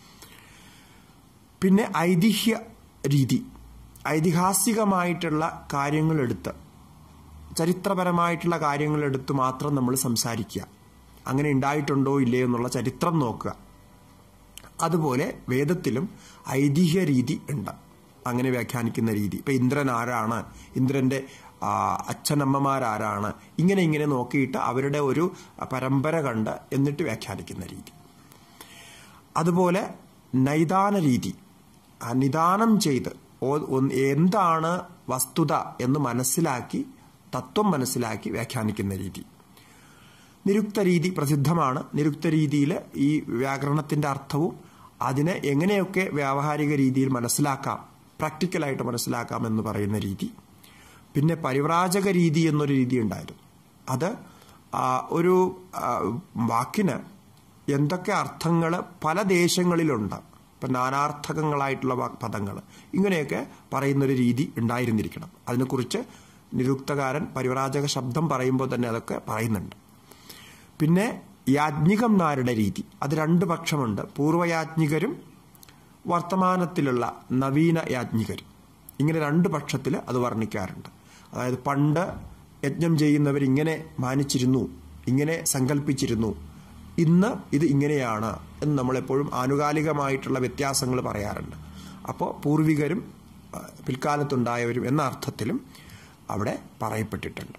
പിന്നെ ഐതിഹ്യ രീതി, ഐതിഹാസികമായിട്ടുള്ള കാര്യങ്ങളെടുത്ത്, ചരിത്രപരമായിട്ടുള്ള കാര്യങ്ങളെടുത്ത് മാത്രം നമ്മൾ സംസാരിക്കുക, അങ്ങനെ ഉണ്ടായിട്ടുണ്ടോ ഇല്ലയോ എന്നുള്ള ചരിത്രം നോക്കുക. അതുപോലെ വേദത്തിലും ഐതിഹ്യ രീതി ഉണ്ട്, അങ്ങനെ വ്യാഖ്യാനിക്കുന്ന രീതി. ഇപ്പൊ ഇന്ദ്രൻ ആരാണ്, ഇന്ദ്രന്റെ അച്ഛനമ്മമാരാരാണ്, ഇങ്ങനെ ഇങ്ങനെ നോക്കിയിട്ട് അവരുടെ ഒരു പരമ്പര കണ്ട് എന്നിട്ട് വ്യാഖ്യാനിക്കുന്ന രീതി. അതുപോലെ നൈദാന രീതി, നിദാനം ചെയ്ത് എന്താണ് വസ്തുത എന്ന് മനസ്സിലാക്കി, തത്വം മനസ്സിലാക്കി വ്യാഖ്യാനിക്കുന്ന രീതി. നിരുക്ത രീതി പ്രസിദ്ധമാണ്. നിരുക്ത രീതിയിൽ ഈ വ്യാകരണത്തിന്റെ അർത്ഥവും അതിനെ എങ്ങനെയൊക്കെ വ്യാവഹാരിക രീതിയിൽ മനസ്സിലാക്കാം, പ്രാക്ടിക്കലായിട്ട് മനസ്സിലാക്കാം എന്ന് പറയുന്ന രീതി. പിന്നെ പരിവ്രാജക രീതി എന്നൊരു രീതി ഉണ്ടായിരുന്നു. അത് ഒരു വാക്കിന് എന്തൊക്കെ അർത്ഥങ്ങൾ പല ദേശങ്ങളിലുണ്ട്, ഇപ്പം നാനാർത്ഥകങ്ങളായിട്ടുള്ള പദങ്ങൾ, ഇങ്ങനെയൊക്കെ പറയുന്നൊരു രീതി ഉണ്ടായിരുന്നിരിക്കണം. അതിനെക്കുറിച്ച് നിരുക്തകാരൻ പരിവ്രാജക ശബ്ദം പറയുമ്പോൾ തന്നെ അതൊക്കെ പറയുന്നുണ്ട്. പിന്നെ യാജ്ഞികന്മാരുടെ രീതി, അത് രണ്ട് പക്ഷമുണ്ട്. പൂർവയാജ്ഞികരും വർത്തമാനത്തിലുള്ള നവീന യാജ്ഞികരും, ഇങ്ങനെ രണ്ട് പക്ഷത്തിൽ അത് വർണ്ണിക്കാറുണ്ട്. അതായത് പണ്ട് യജ്ഞം ചെയ്യുന്നവർ ഇങ്ങനെ മാനിച്ചിരുന്നു, ഇങ്ങനെ സങ്കല്പിച്ചിരുന്നു, ഇന്ന് ഇത് ഇങ്ങനെയാണ് എന്ന് നമ്മളെപ്പോഴും ആനുകാലികമായിട്ടുള്ള വ്യത്യാസങ്ങൾ പറയാറുണ്ട്. അപ്പോൾ പൂർവികരും പിൽക്കാലത്തുണ്ടായവരും എന്ന അർത്ഥത്തിലും അവിടെ പറയപ്പെട്ടിട്ടുണ്ട്.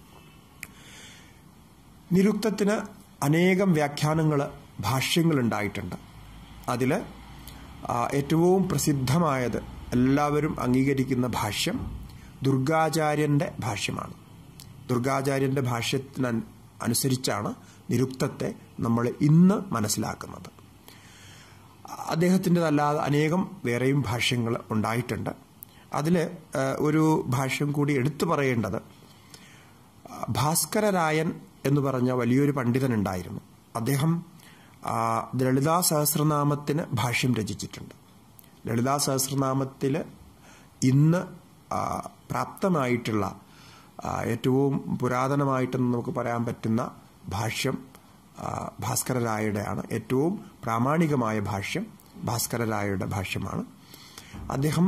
നിരുക്തത്തിന് അനേകം വ്യാഖ്യാനങ്ങൾ, ഭാഷ്യങ്ങൾ ഉണ്ടായിട്ടുണ്ട്. അതിൽ ഏറ്റവും പ്രസിദ്ധമായത്, എല്ലാവരും അംഗീകരിക്കുന്ന ഭാഷ്യം ദുർഗാചാര്യന്റെ ഭാഷ്യമാണ്. ദുർഗാചാര്യന്റെ ഭാഷ്യത്തിന് അനുസരിച്ചാണ് നിരുക്തത്തെ നമ്മൾ ഇന്ന് മനസ്സിലാക്കുന്നത്. അദ്ദേഹത്തിൻ്റെതല്ലാതെ അനേകം വേറെയും ഭാഷ്യങ്ങൾ ഉണ്ടായിട്ടുണ്ട്. അതിൽ ഒരു ഭാഷ്യം കൂടി എടുത്തു പറയേണ്ടത്, ഭാസ്കരരായൻ എന്ന് പറഞ്ഞ വലിയൊരു പണ്ഡിതനുണ്ടായിരുന്നു. അദ്ദേഹം ലളിതാ സഹസ്രനാമത്തിന് ഭാഷ്യം രചിച്ചിട്ടുണ്ട്. ലളിതാ സഹസ്രനാമത്തിൽ ഇന്ന് പ്രാപ്തമായിട്ടുള്ള ഏറ്റവും പുരാതനമായിട്ടെന്ന് നമുക്ക് പറയാൻ പറ്റുന്ന ഭാഷ്യം ഭാസ്കരരായയുടെയാണ്. ഏറ്റവും പ്രാമാണികമായ ഭാഷ്യം ഭാസ്കരരായയുടെ ഭാഷ്യമാണ്. അദ്ദേഹം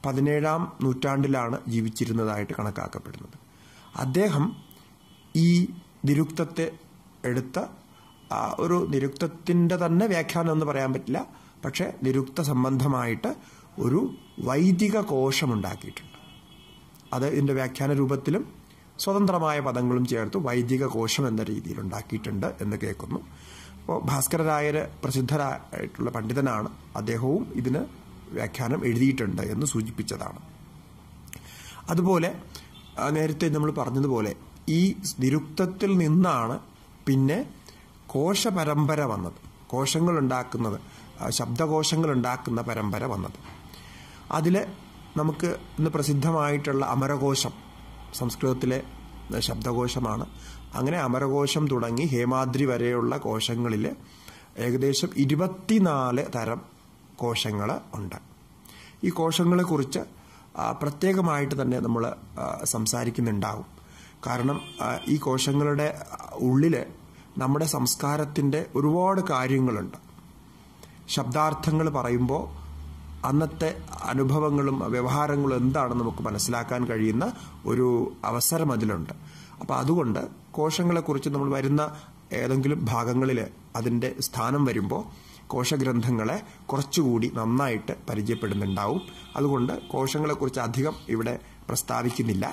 പതിനേഴാം നൂറ്റാണ്ടിലാണ് ജീവിച്ചിരുന്നതായിട്ട് കണക്കാക്കപ്പെടുന്നത്. അദ്ദേഹം ഈ നിരുക്തത്തെ എടുത്ത ഒരു നിരുക്തത്തിൻ്റെ തന്നെ വ്യാഖ്യാനം എന്ന് പറയാൻ പറ്റില്ല, പക്ഷെ നിരുക്ത സംബന്ധമായിട്ട് ഒരു വൈദിക കോശമുണ്ടാക്കിയിട്ടുണ്ട്. അത് ഇതിൻ്റെ വ്യാഖ്യാന രൂപത്തിലും സ്വതന്ത്രമായ പദങ്ങളും ചേർത്ത് വൈദിക കോശം എന്ന രീതിയിൽ ഉണ്ടാക്കിയിട്ടുണ്ട് എന്ന് കേൾക്കുന്നു. അപ്പോൾ ഭാസ്കരരായർ പ്രസിദ്ധരായിട്ടുള്ള പണ്ഡിതനാണ്, അദ്ദേഹവും ഇതിന് വ്യാഖ്യാനം എഴുതിയിട്ടുണ്ട് എന്ന് സൂചിപ്പിച്ചതാണ്. അതുപോലെ നേരത്തെ നമ്മൾ പറഞ്ഞതുപോലെ ഈ നിരുക്തത്തിൽ നിന്നാണ് പിന്നെ കോശപരമ്പര വന്നത്, കോശങ്ങൾ ഉണ്ടാക്കുന്നത്, ശബ്ദകോശങ്ങൾ ഉണ്ടാക്കുന്ന പരമ്പര വന്നത്. അതിൽ നമുക്ക് ഇന്ന് പ്രസിദ്ധമായിട്ടുള്ള അമരകോശം സംസ്കൃതത്തിലെ ശബ്ദകോശമാണ്. അങ്ങനെ അമരകോശം തുടങ്ങി ഹേമാദ്രി വരെയുള്ള കോശങ്ങളിൽ ഏകദേശം ഇരുപത്തിനാല് തരം കോശങ്ങൾ ഉണ്ട്. ഈ കോശങ്ങളെക്കുറിച്ച് പ്രത്യേകമായിട്ട് തന്നെ നമ്മൾ സംസാരിക്കുന്നുണ്ടാവും. കാരണം ഈ കോശങ്ങളുടെ ഉള്ളിൽ നമ്മുടെ സംസ്കാരത്തിൻ്റെ ഒരുപാട് കാര്യങ്ങളുണ്ട്. ശബ്ദാർത്ഥങ്ങൾ പറയുമ്പോൾ അന്നത്തെ അനുഭവങ്ങളും വ്യവഹാരങ്ങളും എന്താണെന്ന് നമുക്ക് മനസ്സിലാക്കാൻ കഴിയുന്ന ഒരു അവസരം അതിലുണ്ട്. അപ്പോൾ അതുകൊണ്ട് കോശങ്ങളെക്കുറിച്ച് നമ്മൾ വരുന്ന ഏതെങ്കിലും ഭാഗങ്ങളിൽ അതിൻ്റെ സ്ഥാനം വരുമ്പോൾ കോശഗ്രന്ഥങ്ങളെ കുറച്ചുകൂടി നന്നായിട്ട് പരിചയപ്പെടുന്നുണ്ടാവും. അതുകൊണ്ട് കോശങ്ങളെക്കുറിച്ച് അധികം ഇവിടെ പ്രസ്താവിക്കുന്നില്ല.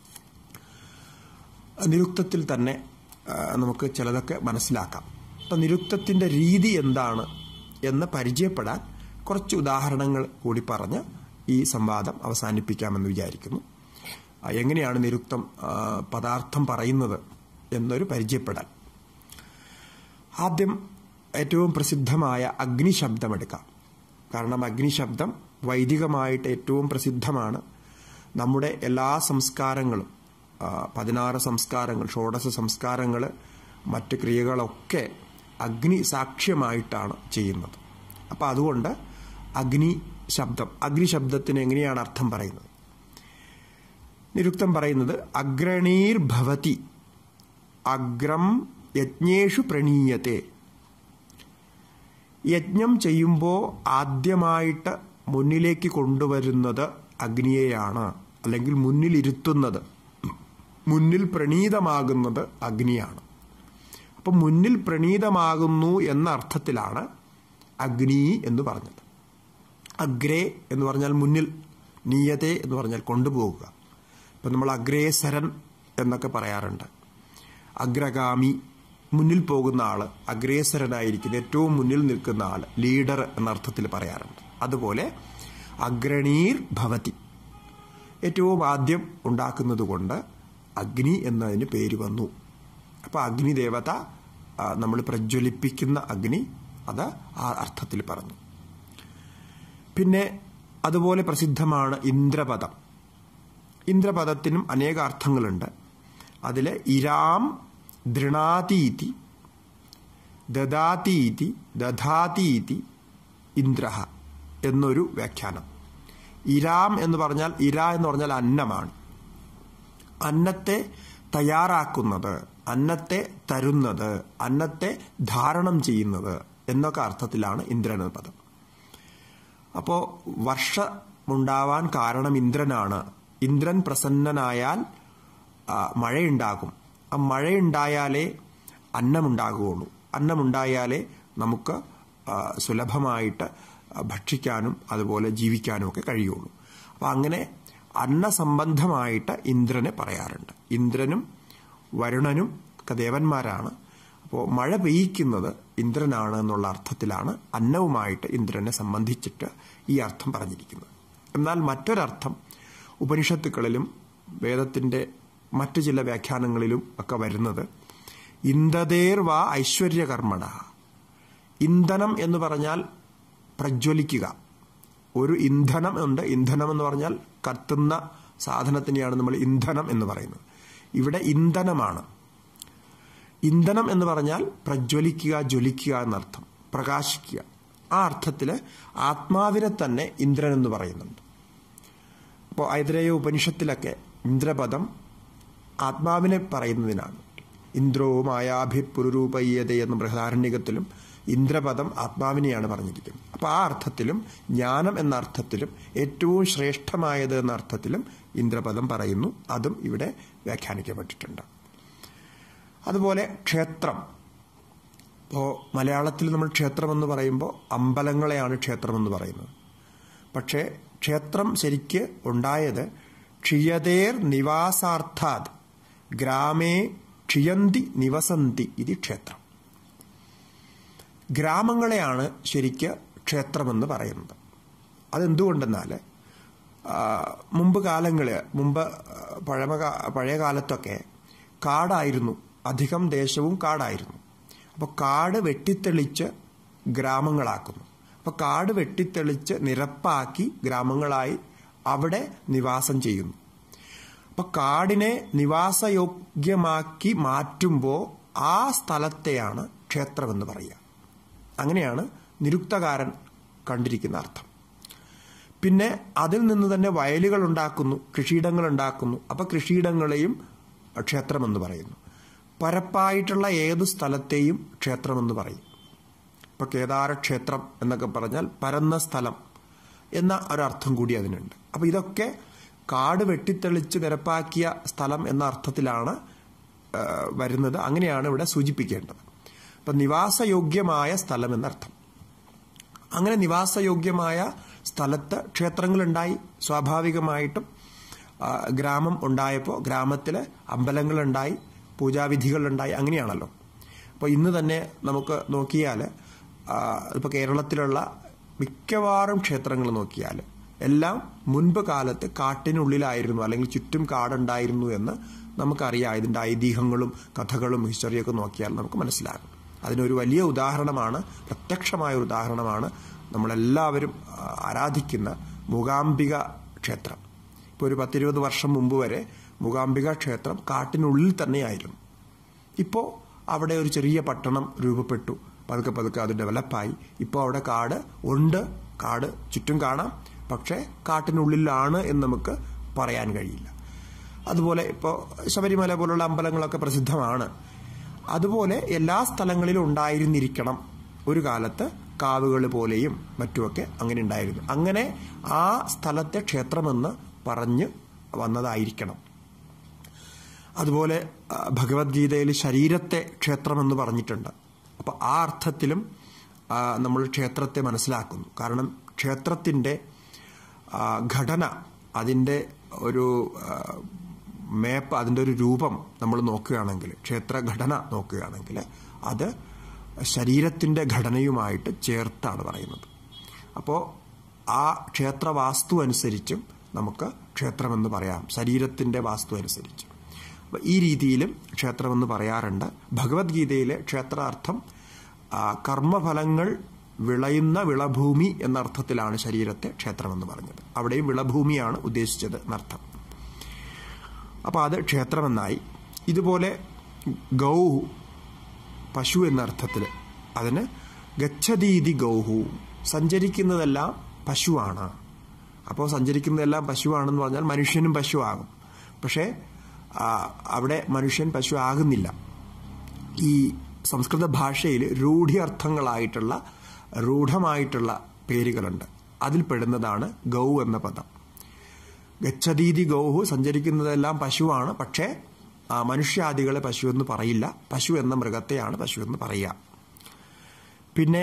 നിരുക്തത്തിൽ തന്നെ നമുക്ക് ചിലതൊക്കെ മനസ്സിലാക്കാം. അപ്പം നിരുക്തത്തിൻ്റെ രീതി എന്താണ് എന്ന് പരിചയപ്പെടാൻ കുറച്ച് ഉദാഹരണങ്ങൾ കൂടി പറഞ്ഞ് ഈ സംവാദം അവസാനിപ്പിക്കാമെന്ന് വിചാരിക്കുന്നു. എങ്ങനെയാണ് നിരുക്തം പദാർത്ഥം പറയുന്നത് എന്നൊരു പരിചയപ്പെടാൻ ആദ്യം ഏറ്റവും പ്രസിദ്ധമായ അഗ്നിശബ്ദമെടുക്കാം. കാരണം അഗ്നിശബ്ദം വൈദികമായിട്ട് ഏറ്റവും പ്രസിദ്ധമാണ്. നമ്മുടെ എല്ലാ സംസ്കാരങ്ങളും, പതിനാറ് സംസ്കാരങ്ങൾ, ഷോഡശ സംസ്കാരങ്ങൾ, മറ്റ് ക്രിയകളൊക്കെ അഗ്നി സാക്ഷ്യമായിട്ടാണ് ചെയ്യുന്നത്. അപ്പം അതുകൊണ്ട് അഗ്നി ശബ്ദം, അഗ്നിശബ്ദത്തിന് എങ്ങനെയാണ് അർത്ഥം പറയുന്നത്? നിരുക്തം പറയുന്നത് അഗ്രണീർ ഭവതി അഗ്രം യജ്ഞേഷു പ്രണീയത്തെ. യജ്ഞം ചെയ്യുമ്പോൾ ആദ്യമായിട്ട് മുന്നിലേക്ക് കൊണ്ടുവരുന്നത് അഗ്നിയെയാണ്, അല്ലെങ്കിൽ മുന്നിലിരുത്തുന്നത്, മുന്നിൽ പ്രണീതമാകുന്നത് അഗ്നിയാണ്. അപ്പം മുന്നിൽ പ്രണീതമാകുന്നു എന്ന അർത്ഥത്തിലാണ് അഗ്നി എന്ന് പറഞ്ഞത്. അഗ്രേ എന്ന് പറഞ്ഞാൽ മുന്നിൽ, നീയതേ എന്ന് പറഞ്ഞാൽ കൊണ്ടുപോകുക. ഇപ്പം നമ്മൾ അഗ്രേസരൻ എന്നൊക്കെ പറയാറുണ്ട്. അഗ്രഗാമി, മുന്നിൽ പോകുന്ന ആൾ, അഗ്രേസരനായിരിക്കുന്ന ഏറ്റവും മുന്നിൽ നിൽക്കുന്ന ആൾ, ലീഡർ എന്നർത്ഥത്തിൽ പറയാറുണ്ട്. അതുപോലെ അഗ്രണീർ ഭവതി, ഏറ്റവും ആദ്യം ഉണ്ടാക്കുന്നത് കൊണ്ട് അഗ്നി എന്നതിന് പേര് വന്നു. അപ്പോൾ അഗ്നിദേവത, നമ്മൾ പ്രജ്വലിപ്പിക്കുന്ന അഗ്നി, അത് ആ അർത്ഥത്തിൽ പറഞ്ഞു. പിന്നെ അതുപോലെ പ്രസിദ്ധമാണ് ഇന്ദ്രപദം. ഇന്ദ്രപദത്തിനും അനേക അർത്ഥങ്ങളുണ്ട്. അതിൽ ഇരാം ദൃണാതീതി, ദദാതീതി, ദധാതീതി ഇന്ദ്രഹ എന്നൊരു വ്യാഖ്യാനം. ഇരാം എന്ന് പറഞ്ഞാൽ, ഇര എന്ന് പറഞ്ഞാൽ അന്നമാണ്. അന്നത്തെ തയ്യാറാക്കുന്നത്, അന്നത്തെ തരുന്നത്, അന്നത്തെ ധാരണം ചെയ്യുന്നത് എന്നൊക്കെ അർത്ഥത്തിലാണ് ഇന്ദ്രൻ എന്ന പദം. അപ്പോൾ വർഷമുണ്ടാവാൻ കാരണം ഇന്ദ്രനാണ്. ഇന്ദ്രൻ പ്രസന്നനായാൽ മഴയുണ്ടാകും. ആ മഴയുണ്ടായാലേ അന്നമുണ്ടാകുകയുള്ളൂ. അന്നമുണ്ടായാലേ നമുക്ക് സുലഭമായിട്ട് ഭക്ഷിക്കാനും അതുപോലെ ജീവിക്കാനും ഒക്കെ കഴിയുള്ളൂ. അപ്പം അങ്ങനെ അന്നസംബന്ധമായിട്ട് ഇന്ദ്രനെ പറയാറുണ്ട്. ഇന്ദ്രനും വരുണനും ഒക്കെ ദേവന്മാരാണ്. അപ്പോൾ മഴ പെയ്യിക്കുന്നത് ഇന്ദ്രനാണ് എന്നുള്ള അർത്ഥത്തിലാണ് അന്നവുമായിട്ട് ഇന്ദ്രനെ സംബന്ധിച്ചിട്ട് ഈ അർത്ഥം പറഞ്ഞിരിക്കുന്നത്. എന്നാൽ മറ്റൊരർത്ഥം ഉപനിഷത്തുക്കളിലും വേദത്തിൻ്റെ മറ്റു ചില വ്യാഖ്യാനങ്ങളിലും ഒക്കെ വരുന്നത് ഇന്ധതേർ വാ ഐശ്വര്യകർമ്മണ. ഇന്ധനം എന്ന് പറഞ്ഞാൽ പ്രജ്വലിക്കുക. ഒരു ഇന്ധനം ഉണ്ട്. ഇന്ധനം എന്ന് പറഞ്ഞാൽ കത്തുന്ന സാധനത്തിനെയാണ് നമ്മൾ ഇന്ധനം എന്ന് പറയുന്നത്. ഇവിടെ ഇന്ധനമാണ്. ഇന്ധനം എന്ന് പറഞ്ഞാൽ പ്രജ്വലിക്കുക, ജ്വലിക്കുക എന്നർത്ഥം, പ്രകാശിക്കുക. ആ അർത്ഥത്തിൽ ആത്മാവിനെ തന്നെ ഇന്ദ്രൻ എന്ന് പറയുന്നുണ്ട്. അപ്പോൾ ഐതരേയ ഉപനിഷത്തിലൊക്കെ ഇന്ദ്രപദം ആത്മാവിനെ പറയുന്നതിനാണ്. ഇന്ദ്രോ മായാഭി പുരുരൂപയ്യതേ എന്ന് ബൃഹദാരണ്യകത്തിലും ഇന്ദ്രപദം ആത്മാവിനെയാണ് പറഞ്ഞിരിക്കുന്നത്. അപ്പോൾ ആ അർത്ഥത്തിലും ജ്ഞാനം എന്ന അർത്ഥത്തിലും ഏറ്റവും ശ്രേഷ്ഠമായത് എന്ന അർത്ഥത്തിലും ഇന്ദ്രപദം പറയുന്നു. അതും ഇവിടെ വ്യാഖ്യാനിക്കപ്പെട്ടിട്ടുണ്ട്. അതുപോലെ ക്ഷേത്രം. ഇപ്പോൾ മലയാളത്തിൽ നമ്മൾ ക്ഷേത്രമെന്ന് പറയുമ്പോൾ അമ്പലങ്ങളെയാണ് ക്ഷേത്രമെന്ന് പറയുന്നത്. പക്ഷേ ക്ഷേത്രം ശരിക്ക് ഉണ്ടായത് ക്ഷിയതേർ നിവാസാർത്ഥാത് ഗ്രാമേ ക്ഷിയന്തി നിവസന്തി ഇത് ക്ഷേത്രം. ഗ്രാമങ്ങളെയാണ് ശരിക്ക് ക്ഷേത്രമെന്ന് പറയുന്നത്. അതെന്തുകൊണ്ടെന്നാൽ മുമ്പ് കാലങ്ങളിൽ മുമ്പ് പഴമ പഴയ കാലത്തൊക്കെ കാടായിരുന്നു, അധികം ദേശവും കാടായിരുന്നു. അപ്പോൾ കാട് വെട്ടിത്തെളിച്ച് ഗ്രാമങ്ങളാക്കുന്നു. അപ്പോൾ കാട് വെട്ടിത്തെളിച്ച് നിരപ്പാക്കി ഗ്രാമങ്ങളായി അവിടെ നിവാസം ചെയ്യുന്നു. അപ്പോൾ കാടിനെ നിവാസയോഗ്യമാക്കി മാറ്റുമ്പോൾ ആ സ്ഥലത്തെയാണ് ക്ഷേത്രമെന്ന് പറയുക. അങ്ങനെയാണ് നിരുക്തകാരൻ കണ്ടിരിക്കുന്ന അർത്ഥം. പിന്നെ അതിൽ നിന്ന് തന്നെ വയലുകൾ ഉണ്ടാക്കുന്നു, കൃഷിയിടങ്ങൾ ഉണ്ടാക്കുന്നു. അപ്പോൾ കൃഷിയിടങ്ങളെയും ക്ഷേത്രമെന്ന് പറയുന്നു. പരപ്പായിട്ടുള്ള ഏതു സ്ഥലത്തെയും ക്ഷേത്രമെന്ന് പറയും. ഇപ്പോൾ കേദാരക്ഷേത്രം എന്നൊക്കെ പറഞ്ഞാൽ പരന്ന സ്ഥലം എന്ന ഒരർത്ഥം കൂടി അതിനുണ്ട്. അപ്പോൾ ഇതൊക്കെ കാട് വെട്ടിത്തെളിച്ച് നിരപ്പാക്കിയ സ്ഥലം എന്ന അർത്ഥത്തിലാണ് വരുന്നത്. അങ്ങനെയാണ് ഇവിടെ സൂചിപ്പിക്കേണ്ടത്. അപ്പം നിവാസയോഗ്യമായ സ്ഥലം എന്നർത്ഥം. അങ്ങനെ നിവാസയോഗ്യമായ സ്ഥലത്ത് ക്ഷേത്രങ്ങളുണ്ടായി. സ്വാഭാവികമായിട്ടും ഗ്രാമം ഉണ്ടായപ്പോൾ ഗ്രാമത്തിൽ അമ്പലങ്ങളുണ്ടായി, പൂജാവിധികളുണ്ടായി. അങ്ങനെയാണല്ലോ. അപ്പോൾ ഇന്ന് തന്നെ നമുക്ക് നോക്കിയാൽ ഇപ്പോൾ കേരളത്തിലുള്ള മിക്കവാറും ക്ഷേത്രങ്ങൾ നോക്കിയാൽ എല്ലാം മുൻപ് കാലത്ത് കാട്ടിനുള്ളിലായിരുന്നു, അല്ലെങ്കിൽ ചുറ്റും കാടുണ്ടായിരുന്നു എന്ന് നമുക്കറിയാം. ഇതിൻ്റെ ഐതിഹ്യങ്ങളും കഥകളും ഹിസ്റ്ററിയൊക്കെ നോക്കിയാൽ നമുക്ക് മനസ്സിലാകും. അതിനൊരു വലിയ ഉദാഹരണമാണ്, പ്രത്യക്ഷമായ ഒരു ഉദാഹരണമാണ് നമ്മളെല്ലാവരും ആരാധിക്കുന്ന മൂകാംബിക ക്ഷേത്രം. ഇപ്പോൾ ഒരു പത്തിരുപത് വർഷം മുമ്പ് വരെ മൂകാംബിക ക്ഷേത്രം കാട്ടിനുള്ളിൽ തന്നെയായിരുന്നു. ഇപ്പോൾ അവിടെ ഒരു ചെറിയ പട്ടണം രൂപപ്പെട്ടു. പതുക്കെ പതുക്കെ അത് ഡെവലപ്പായി. ഇപ്പോൾ അവിടെ കാട് ഉണ്ട്, കാട് ചുറ്റും കാണാം, പക്ഷേ കാട്ടിനുള്ളിലാണ് എന്ന് നമുക്ക് പറയാൻ കഴിയില്ല. അതുപോലെ ഇപ്പോൾ ശബരിമല പോലുള്ള അമ്പലങ്ങളൊക്കെ പ്രസിദ്ധമാണ്. അതുപോലെ എല്ലാ സ്ഥലങ്ങളിലും ഉണ്ടായിരുന്നിരിക്കണം. ഒരു കാലത്ത് കാവുകൾ പോലെയും മറ്റുമൊക്കെ അങ്ങനെ ഉണ്ടായിരുന്നു. അങ്ങനെ ആ സ്ഥലത്തെ ക്ഷേത്രമെന്ന് പറഞ്ഞ് വന്നതായിരിക്കണം. അതുപോലെ ഭഗവത്ഗീതയിൽ ശരീരത്തെ ക്ഷേത്രമെന്ന് പറഞ്ഞിട്ടുണ്ട്. അപ്പോൾ ആ അർത്ഥത്തിലും നമ്മൾ ക്ഷേത്രത്തെ മനസ്സിലാക്കുന്നു. കാരണം ക്ഷേത്രത്തിൻ്റെ ഘടന, അതിൻ്റെ ഒരു മേപ്പ്, അതിൻ്റെ ഒരു രൂപം നമ്മൾ നോക്കുകയാണെങ്കിൽ, ക്ഷേത്രഘടന നോക്കുകയാണെങ്കിൽ അത് ശരീരത്തിൻ്റെ ഘടനയുമായിട്ട് ചേർത്താണ് പറയുന്നത്. അപ്പോൾ ആ ക്ഷേത്രവാസ്തു അനുസരിച്ചും നമുക്ക് ക്ഷേത്രമെന്ന് പറയാം, ശരീരത്തിൻ്റെ വാസ്തു അനുസരിച്ച്. അപ്പോൾ ഈ രീതിയിലും ക്ഷേത്രമെന്ന് പറയാറുണ്ട്. ഭഗവത്ഗീതയിലെ ക്ഷേത്രാർത്ഥം കർമ്മഫലങ്ങൾ വിളയുന്ന വിളഭൂമി എന്ന അർത്ഥത്തിലാണ് ശരീരത്തെ ക്ഷേത്രമെന്ന് പറഞ്ഞത്. അവിടെയും വിളഭൂമിയാണ് ഉദ്ദേശിച്ചത് എന്നർത്ഥം. അപ്പോൾ അത് ക്ഷേത്രമെന്നായി. ഇതുപോലെ ഗൗഹു, പശു എന്ന അർത്ഥത്തിൽ, അതിന് ഗച്ഛതീതി ഗൗഹു, സഞ്ചരിക്കുന്നതെല്ലാം പശുവാണ്. അപ്പോൾ സഞ്ചരിക്കുന്നതെല്ലാം പശുവാണെന്ന് പറഞ്ഞാൽ മനുഷ്യനും പശുവാകും. പക്ഷേ അവിടെ മനുഷ്യൻ പശു ആകുന്നില്ല. ഈ സംസ്കൃത ഭാഷയിൽ രൂഢ്യർത്ഥങ്ങളായിട്ടുള്ള രൂഢമായിട്ടുള്ള പേരുകളുണ്ട്. അതിൽ പെടുന്നതാണ് ഗൗ എന്ന പദം. ഗച്ഛതീതി ഗൗഹു, സഞ്ചരിക്കുന്നതെല്ലാം പശുവാണ്, പക്ഷേ മനുഷ്യാദികളെ പശു എന്ന് പറയില്ല. പശു എന്ന മൃഗത്തെയാണ് പശു എന്ന് പറയുക. പിന്നെ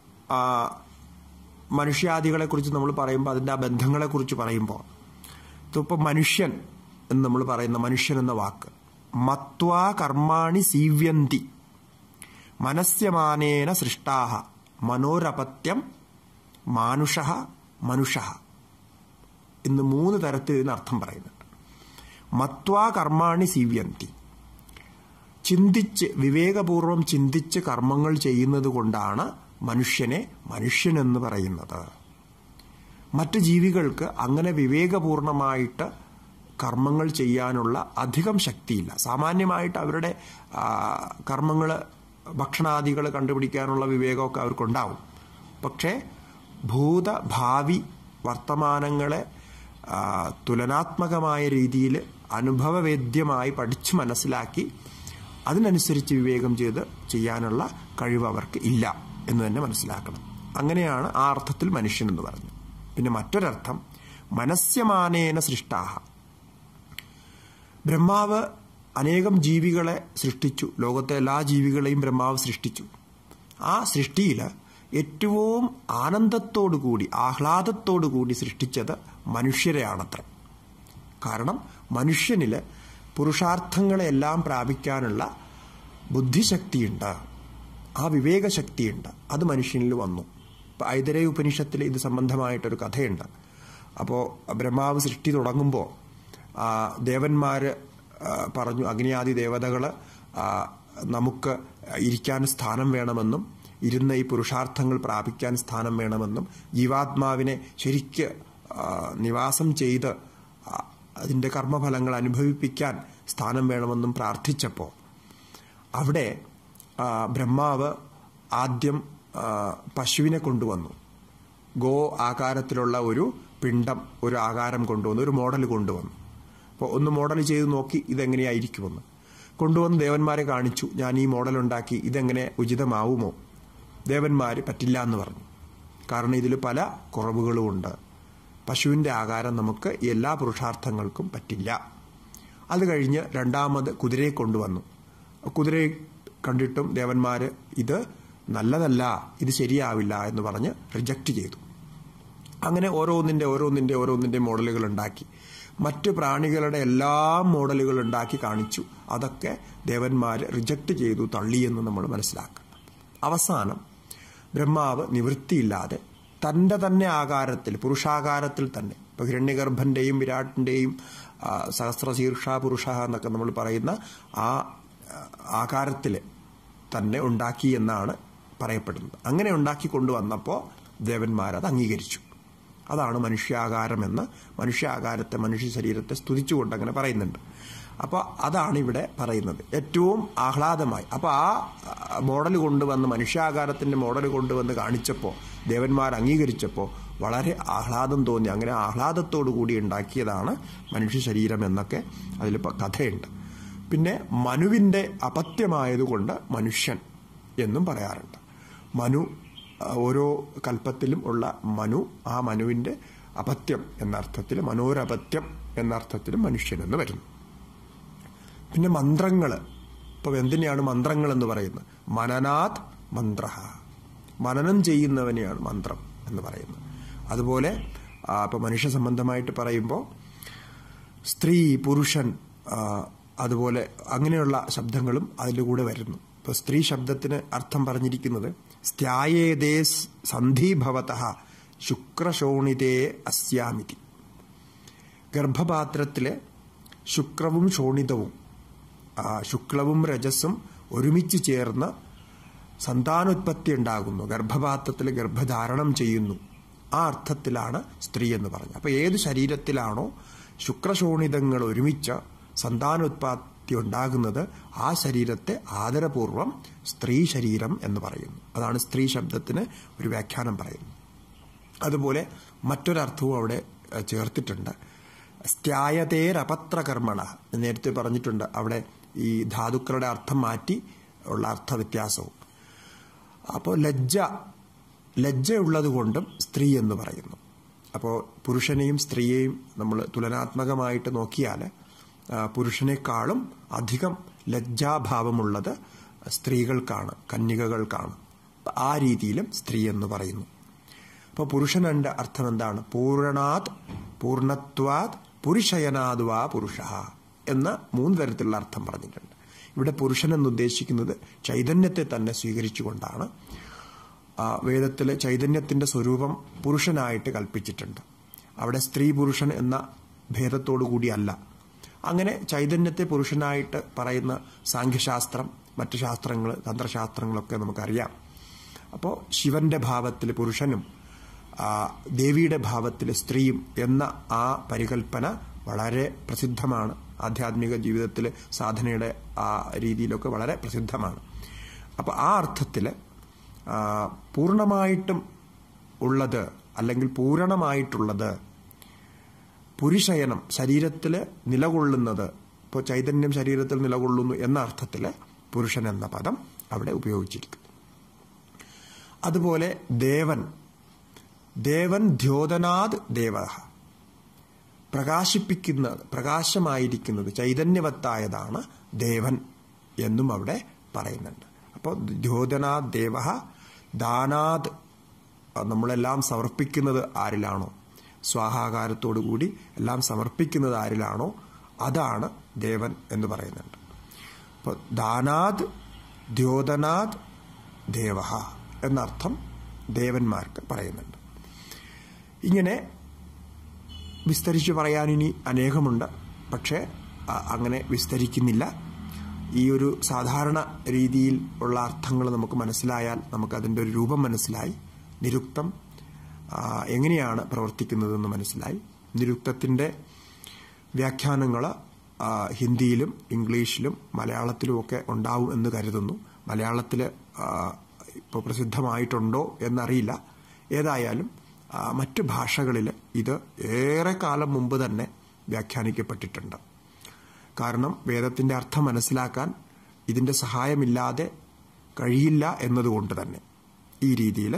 മനുഷ്യാദികളെക്കുറിച്ച് നമ്മൾ പറയുമ്പോൾ അതിൻ്റെ ആ ബന്ധങ്ങളെക്കുറിച്ച് പറയുമ്പോൾ ഇതിപ്പോൾ മനുഷ്യൻ എന്ന് നമ്മൾ പറയുന്ന മനുഷ്യൻ എന്ന വാക്ക്, മത്വാ കർമാണി സീവ്യന്തി മനസ്യമാനേന സൃഷ്ടാഹ മനോരപത്യം മാനുഷഃ മനുഷ്യഃ എന്ന് മൂന്ന് തരത്തിൽ ഇതിന് അർത്ഥം പറയുന്നുണ്ട്. മത്വാ കർമാണി സീവ്യന്തി, ചിന്തിച്ച് വിവേകപൂർവം ചിന്തിച്ച് കർമ്മങ്ങൾ ചെയ്യുന്നത് കൊണ്ടാണ് മനുഷ്യനെ മനുഷ്യനെന്ന് പറയുന്നത്. മറ്റ് ജീവികൾക്ക് അങ്ങനെ വിവേകപൂർണമായിട്ട് കർമ്മങ്ങൾ ചെയ്യാനുള്ള അധികം ശക്തിയില്ല. സാമാന്യമായിട്ട് അവരുടെ കർമ്മങ്ങൾ, ഭക്ഷണാദികൾ കണ്ടുപിടിക്കാനുള്ള വിവേകമൊക്കെ അവർക്കുണ്ടാവും. പക്ഷേ ഭൂത ഭാവി വർത്തമാനങ്ങളെ തുലനാത്മകമായ രീതിയിൽ അനുഭവവേദ്യമായി പഠിച്ച് മനസ്സിലാക്കി അതിനനുസരിച്ച് വിവേകം ചെയ്ത് ചെയ്യാനുള്ള കഴിവ് അവർക്ക് ഇല്ല. എന്ന് തന്നെ മനസ്സിലാക്കണം. അങ്ങനെയാണ് ആ അർത്ഥത്തിൽ മനുഷ്യൻ എന്ന് പറഞ്ഞു. പിന്നെ മറ്റൊരർത്ഥം മനസ്യമാനേന സൃഷ്ടാഹ. ബ്രഹ്മാവ് അനേകം ജീവികളെ സൃഷ്ടിച്ചു. ലോകത്തെ എല്ലാ ജീവികളെയും ബ്രഹ്മാവ് സൃഷ്ടിച്ചു. ആ സൃഷ്ടിയിൽ ഏറ്റവും ആനന്ദത്തോടുകൂടി ആഹ്ലാദത്തോടുകൂടി സൃഷ്ടിച്ചത് മനുഷ്യരെയാണത്ര. കാരണം മനുഷ്യനിൽ പുരുഷാർത്ഥങ്ങളെല്ലാം പ്രാപിക്കാനുള്ള ബുദ്ധിശക്തിയുണ്ട്, ആ വിവേകശക്തിയുണ്ട്. അത് മനുഷ്യനിൽ വന്നു. ഇപ്പം ഐതരേയ ഉപനിഷത്തിൽ ഇത് സംബന്ധമായിട്ടൊരു കഥയുണ്ട്. അപ്പോൾ ബ്രഹ്മാവ് സൃഷ്ടി തുടങ്ങുമ്പോൾ ദേവന്മാർ പറഞ്ഞു, അഗ്നിയാദി ദേവതകൾ നമുക്ക് ഇരിക്കാൻ സ്ഥാനം വേണമെന്നും ഇരുന്ന് ഈ പുരുഷാർത്ഥങ്ങൾ പ്രാപിക്കാൻ സ്ഥാനം വേണമെന്നും ജീവാത്മാവിനെ ശരിക്ക് നിവാസം ചെയ്ത് അതിൻ്റെ കർമ്മഫലങ്ങൾ അനുഭവിപ്പിക്കാൻ സ്ഥാനം വേണമെന്നും പ്രാർത്ഥിച്ചപ്പോൾ അവിടെ ബ്രഹ്മാവ് ആദ്യം പശുവിനെ കൊണ്ടുവന്നു. ഗോ ആകാരത്തിലുള്ള ഒരു പിണ്ഡം, ഒരു ആകാരം കൊണ്ടുവന്നു, ഒരു മോഡൽ കൊണ്ടുവന്നു. അപ്പോൾ ഒന്ന് മോഡൽ ചെയ്ത് നോക്കി ഇതെങ്ങനെയായിരിക്കുമെന്ന് കൊണ്ടുവന്ന് ദേവന്മാരെ കാണിച്ചു. ഞാൻ ഈ മോഡൽ ഉണ്ടാക്കി, ഇതെങ്ങനെ ഉചിതമാവുമോ? ദേവന്മാർ പറ്റില്ല എന്ന് പറഞ്ഞു. കാരണം ഇതിൽ പല കുറവുകളുമുണ്ട്. പശുവിൻ്റെ ആകാരം നമുക്ക് എല്ലാ പുരുഷാർത്ഥങ്ങൾക്കും പറ്റില്ല. അത് കഴിഞ്ഞ് രണ്ടാമത് കുതിരയെ കൊണ്ടുവന്നു. കുതിരയെ കണ്ടിട്ടും ദേവന്മാർ ഇത് നല്ലതല്ല, ഇത് ശരിയാവില്ല എന്ന് പറഞ്ഞ് റിജക്റ്റ് ചെയ്തു. അങ്ങനെ ഓരോന്നിൻ്റെ ഓരോന്നിൻ്റെ ഓരോന്നിൻ്റെ മോഡലുകൾ ഉണ്ടാക്കി. മറ്റ് പ്രാണികളുടെ എല്ലാ മോഡലുകൾ ഉണ്ടാക്കി കാണിച്ചു. അതൊക്കെ ദേവന്മാർ റിജക്റ്റ് ചെയ്തു, തള്ളിയെന്ന് നമ്മൾ മനസ്സിലാക്കണം. അവസാനം ബ്രഹ്മാവ് നിവൃത്തിയില്ലാതെ തൻ്റെ തന്നെ ആകാരത്തിൽ, പുരുഷാകാരത്തിൽ തന്നെ, ഇപ്പോൾ ഹിരണ്യഗർഭൻ്റെയും വിരാട്ടിൻ്റെയും സഹസ്രശീർഷ പുരുഷ എന്നൊക്കെ നമ്മൾ പറയുന്ന ആ ആകാരത്തിൽ തന്നെ ഉണ്ടാക്കി എന്നാണ് പറയപ്പെടുന്നത്. അങ്ങനെ ഉണ്ടാക്കി കൊണ്ടുവന്നപ്പോൾ ദേവന്മാരത് അംഗീകരിച്ചു. അതാണ് മനുഷ്യാകാരമെന്ന്, മനുഷ്യാകാരത്തെ, മനുഷ്യ ശരീരത്തെ സ്തുതിച്ചുകൊണ്ട് അങ്ങനെ പറയുന്നുണ്ട്. അപ്പോൾ അതാണ് ഇവിടെ പറയുന്നത്, ഏറ്റവും ആഹ്ലാദമായി. അപ്പോൾ ആ മോഡൽ കൊണ്ടുവന്ന്, മനുഷ്യാകാരത്തിൻ്റെ മോഡൽ കൊണ്ടുവന്ന് കാണിച്ചപ്പോൾ, ദേവന്മാർ അംഗീകരിച്ചപ്പോൾ വളരെ ആഹ്ലാദം തോന്നി. അങ്ങനെ ആഹ്ലാദത്തോടു കൂടി ഉണ്ടാക്കിയതാണ് മനുഷ്യ ശരീരം എന്നൊക്കെ അതിലിപ്പോൾ കഥയുണ്ട്. പിന്നെ മനുവിൻ്റെ അപത്യമായതുകൊണ്ട് മനുഷ്യൻ എന്നും പറയാറുണ്ട്. മനു, ഓരോ കൽപ്പത്തിലും ഉള്ള മനു, ആ മനുവിൻ്റെ അപത്യം എന്നർത്ഥത്തിൽ, മനോരപത്യം എന്നർത്ഥത്തിലും മനുഷ്യനെന്ന് വരുന്നു. പിന്നെ മന്ത്രങ്ങൾ, ഇപ്പോൾ എന്തിനെയാണ് മന്ത്രങ്ങൾ എന്ന് പറയുന്നത്? മനനാത് മന്ത്ര, മനനം ചെയ്യുന്നവനെയാണ് മന്ത്രം എന്ന് പറയുന്നത്. അതുപോലെ ഇപ്പോൾ മനുഷ്യ സംബന്ധമായിട്ട് പറയുമ്പോൾ സ്ത്രീ, പുരുഷൻ, അതുപോലെ അങ്ങനെയുള്ള ശബ്ദങ്ങളും അതിൻ്റെ കൂടെ വരുന്നു. ഇപ്പോൾ സ്ത്രീ ശബ്ദത്തിന് അർത്ഥം പറഞ്ഞിരിക്കുന്നത് സ്ത്യായേതേ സന്ധിഭവതഃ ശുക്രശോണിതേ അസ്യാമിതി. ഗർഭപാത്രത്തിലെ ശുക്രവും ശോണിതവും, ശുക്ലവും രജസ്സും ഒരുമിച്ച് ചേർന്ന് സന്താനോത്പത്തി ഉണ്ടാകുന്നു, ഗർഭപാത്രത്തിൽ ഗർഭധാരണം ചെയ്യുന്നു. ആ അർത്ഥത്തിലാണ് സ്ത്രീ എന്ന് പറഞ്ഞത്. അപ്പോൾ ഏത് ശരീരത്തിലാണോ ശുക്രശോണിതങ്ങൾ ഒരുമിച്ച് സന്താനോത്പത്തി ഉണ്ടാകുന്നത്, ആ ശരീരത്തെ ആദരപൂർവം സ്ത്രീ ശരീരം എന്ന് പറയുന്നു. അതാണ് സ്ത്രീ ശബ്ദത്തിന് ഒരു വ്യാഖ്യാനം പറയുന്നത്. അതുപോലെ മറ്റൊരർത്ഥവും അവിടെ ചേർത്തിട്ടുണ്ട്. സ്ത്യായതേരപത്രകർമ്മണ, നേരത്തെ പറഞ്ഞിട്ടുണ്ട്. അവിടെ ഈ ധാതുക്കളുടെ അർത്ഥം മാറ്റി ഉള്ള അർത്ഥവ്യത്യാസവും. അപ്പോൾ ലജ്ജ, ലജ്ജയുള്ളത് കൊണ്ടും സ്ത്രീ എന്ന് പറയുന്നു. അപ്പോൾ പുരുഷനെയും സ്ത്രീയെയും നമ്മൾ തുലനാത്മകമായിട്ട് നോക്കിയാൽ പുരുഷനേക്കാളും അധികം ലജ്ജാഭാവമുള്ളത് സ്ത്രീകൾക്കാണ്, കന്യകകൾക്കാണ്. ആ രീതിയിലും സ്ത്രീ എന്ന് പറയുന്നു. അപ്പോൾ പുരുഷനൻ്റെ അർത്ഥം എന്താണ്? പൂർണാത്, പൂർണത്വാത്, പുരുഷയനാത് വാ പുരുഷ എന്ന മൂന്ന് തരത്തിലുള്ള അർത്ഥം പറഞ്ഞിട്ടുണ്ട്. ഇവിടെ പുരുഷൻ എന്നുദ്ദേശിക്കുന്നത് ചൈതന്യത്തെ തന്നെ സ്വീകരിച്ചുകൊണ്ടാണ്. വേദത്തിലെ ചൈതന്യത്തിൻ്റെ സ്വരൂപം പുരുഷനായിട്ട് കൽപ്പിച്ചിട്ടുണ്ട്. അവിടെ സ്ത്രീ പുരുഷൻ എന്ന ഭേദത്തോടു കൂടിയല്ല. അങ്ങനെ ചൈതന്യത്തെ പുരുഷനായിട്ട് പറയുന്ന സാഖ്യശാസ്ത്രം, മറ്റ് ശാസ്ത്രങ്ങൾ, തന്ത്രശാസ്ത്രങ്ങളൊക്കെ നമുക്കറിയാം. അപ്പോൾ ശിവന്റെ ഭാവത്തിൽ പുരുഷനും ദേവിയുടെ ഭാവത്തിൽ സ്ത്രീയും എന്ന ആ പരികൽപ്പന വളരെ പ്രസിദ്ധമാണ്. ആധ്യാത്മിക ജീവിതത്തിൽ സാധനയുടെ ആ രീതിയിലൊക്കെ വളരെ പ്രസിദ്ധമാണ്. അപ്പോൾ ആ അർത്ഥത്തിൽ പൂർണ്ണമായിട്ടും ഉള്ളത്, അല്ലെങ്കിൽ പൂരണമായിട്ടുള്ളത്, പുരുഷയനം, ശരീരത്തിൽ നിലകൊള്ളുന്നത്, ഇപ്പോൾ ചൈതന്യം ശരീരത്തിൽ നിലകൊള്ളുന്നു എന്ന അർത്ഥത്തിൽ പുരുഷൻ എന്ന പദം അവിടെ ഉപയോഗിച്ചിരിക്കുന്നു. അതുപോലെ ദേവൻ, ദേവൻ ദ്യോതനാത് ദേവ, പ്രകാശിപ്പിക്കുന്നത്, പ്രകാശമായിരിക്കുന്നത്, ചൈതന്യവത്തായതാണ് ദേവൻ എന്നും അവിടെ പറയുന്നുണ്ട്. അപ്പോൾ ദ്യോതനാത് ദേവ, ദാനാത്, നമ്മളെല്ലാം സമർപ്പിക്കുന്നത് ആരിലാണോ, സ്വാഹാകാരത്തോടു കൂടി എല്ലാം സമർപ്പിക്കുന്നത് ആരിലാണോ അതാണ് ദേവൻ എന്ന് പറയുന്നുണ്ട്. അപ്പോൾ ദാനാത് ദ്യോതനാത് ദേവ എന്നർത്ഥം ദേവന്മാർക്ക് പറയുന്നുണ്ട്. ഇങ്ങനെ വിസ്തരിച്ച് പറയാൻ ഇനി അനേകമുണ്ട്, പക്ഷേ അങ്ങനെ വിസ്തരിക്കുന്നില്ല. ഈ ഒരു സാധാരണ രീതിയിൽ ഉള്ള അർത്ഥങ്ങൾ നമുക്ക് മനസ്സിലായാൽ നമുക്കതിൻ്റെ ഒരു രൂപം മനസ്സിലായി. നിരുക്തം എങ്ങനെയാണ് പ്രവർത്തിക്കുന്നതെന്ന് മനസ്സിലായി. നിരുക്തത്തിൻ്റെ വ്യാഖ്യാനങ്ങൾ ഹിന്ദിയിലും ഇംഗ്ലീഷിലും മലയാളത്തിലും ഒക്കെ ഉണ്ടാവും എന്ന് കരുതുന്നു. മലയാളത്തിൽ ഇപ്പോൾ പ്രസിദ്ധമായിട്ടുണ്ടോ എന്നറിയില്ല. ഏതായാലും മറ്റു ഭാഷകളിൽ ഇത് ഏറെ കാലം മുമ്പ് തന്നെ വ്യാഖ്യാനിക്കപ്പെട്ടിട്ടുണ്ട്. കാരണം വേദത്തിൻ്റെ അർത്ഥം മനസ്സിലാക്കാൻ ഇതിൻ്റെ സഹായമില്ലാതെ കഴിയില്ല എന്നതുകൊണ്ട് തന്നെ ഈ രീതിയിൽ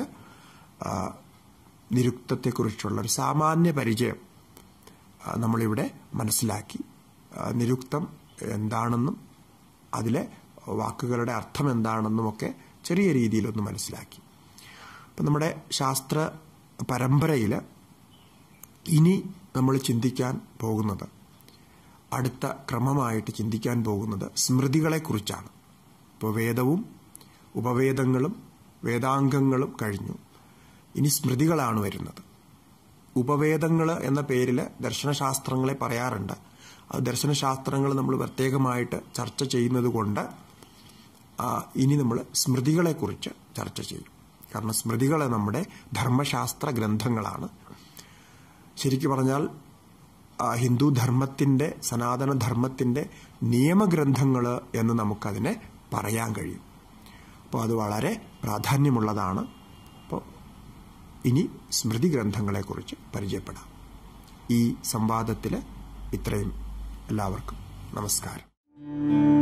നിരുക്തത്തെക്കുറിച്ചുള്ള ഒരു സാമാന്യ പരിചയം നമ്മളിവിടെ മനസ്സിലാക്കി. നിരുക്തം എന്താണെന്നും അതിലെ വാക്കുകളുടെ അർത്ഥം എന്താണെന്നുമൊക്കെ ചെറിയ രീതിയിലൊന്ന് മനസ്സിലാക്കി. അപ്പം നമ്മുടെ ശാസ്ത്ര പരമ്പരയിൽ ഇനി നമ്മൾ ചിന്തിക്കാൻ പോകുന്നത്, അടുത്ത ക്രമമായിട്ട് ചിന്തിക്കാൻ പോകുന്നത് സ്മൃതികളെക്കുറിച്ചാണ്. ഇപ്പോൾ വേദവും ഉപവേദങ്ങളും വേദാംഗങ്ങളും കഴിഞ്ഞു. ഇനി സ്മൃതികളാണ് വരുന്നത്. ഉപവേദങ്ങൾ എന്ന പേരിൽ ദർശനശാസ്ത്രങ്ങളെ പറയാറുണ്ട്. അത് ദർശനശാസ്ത്രങ്ങൾ നമ്മൾ പ്രത്യേകമായിട്ട് ചർച്ച ചെയ്യുന്നത് കൊണ്ട് ഇനി നമ്മൾ സ്മൃതികളെക്കുറിച്ച് ചർച്ച ചെയ്യും. കാരണം സ്മൃതികൾ നമ്മുടെ ധർമ്മശാസ്ത്ര ഗ്രന്ഥങ്ങളാണ്. ശരിക്കു പറഞ്ഞാൽ ഹിന്ദു ധർമ്മത്തിൻ്റെ, സനാതനധർമ്മത്തിൻ്റെ നിയമഗ്രന്ഥങ്ങൾ എന്ന് നമുക്കതിനെ പറയാൻ കഴിയും. അപ്പോൾ അത് വളരെ പ്രാധാന്യമുള്ളതാണ്. അപ്പോൾ ഇനി സ്മൃതി ഗ്രന്ഥങ്ങളെക്കുറിച്ച് പരിചയപ്പെടാം. ഈ സംവാദത്തിൽ ഇത്രയും. എല്ലാവർക്കും നമസ്കാരം.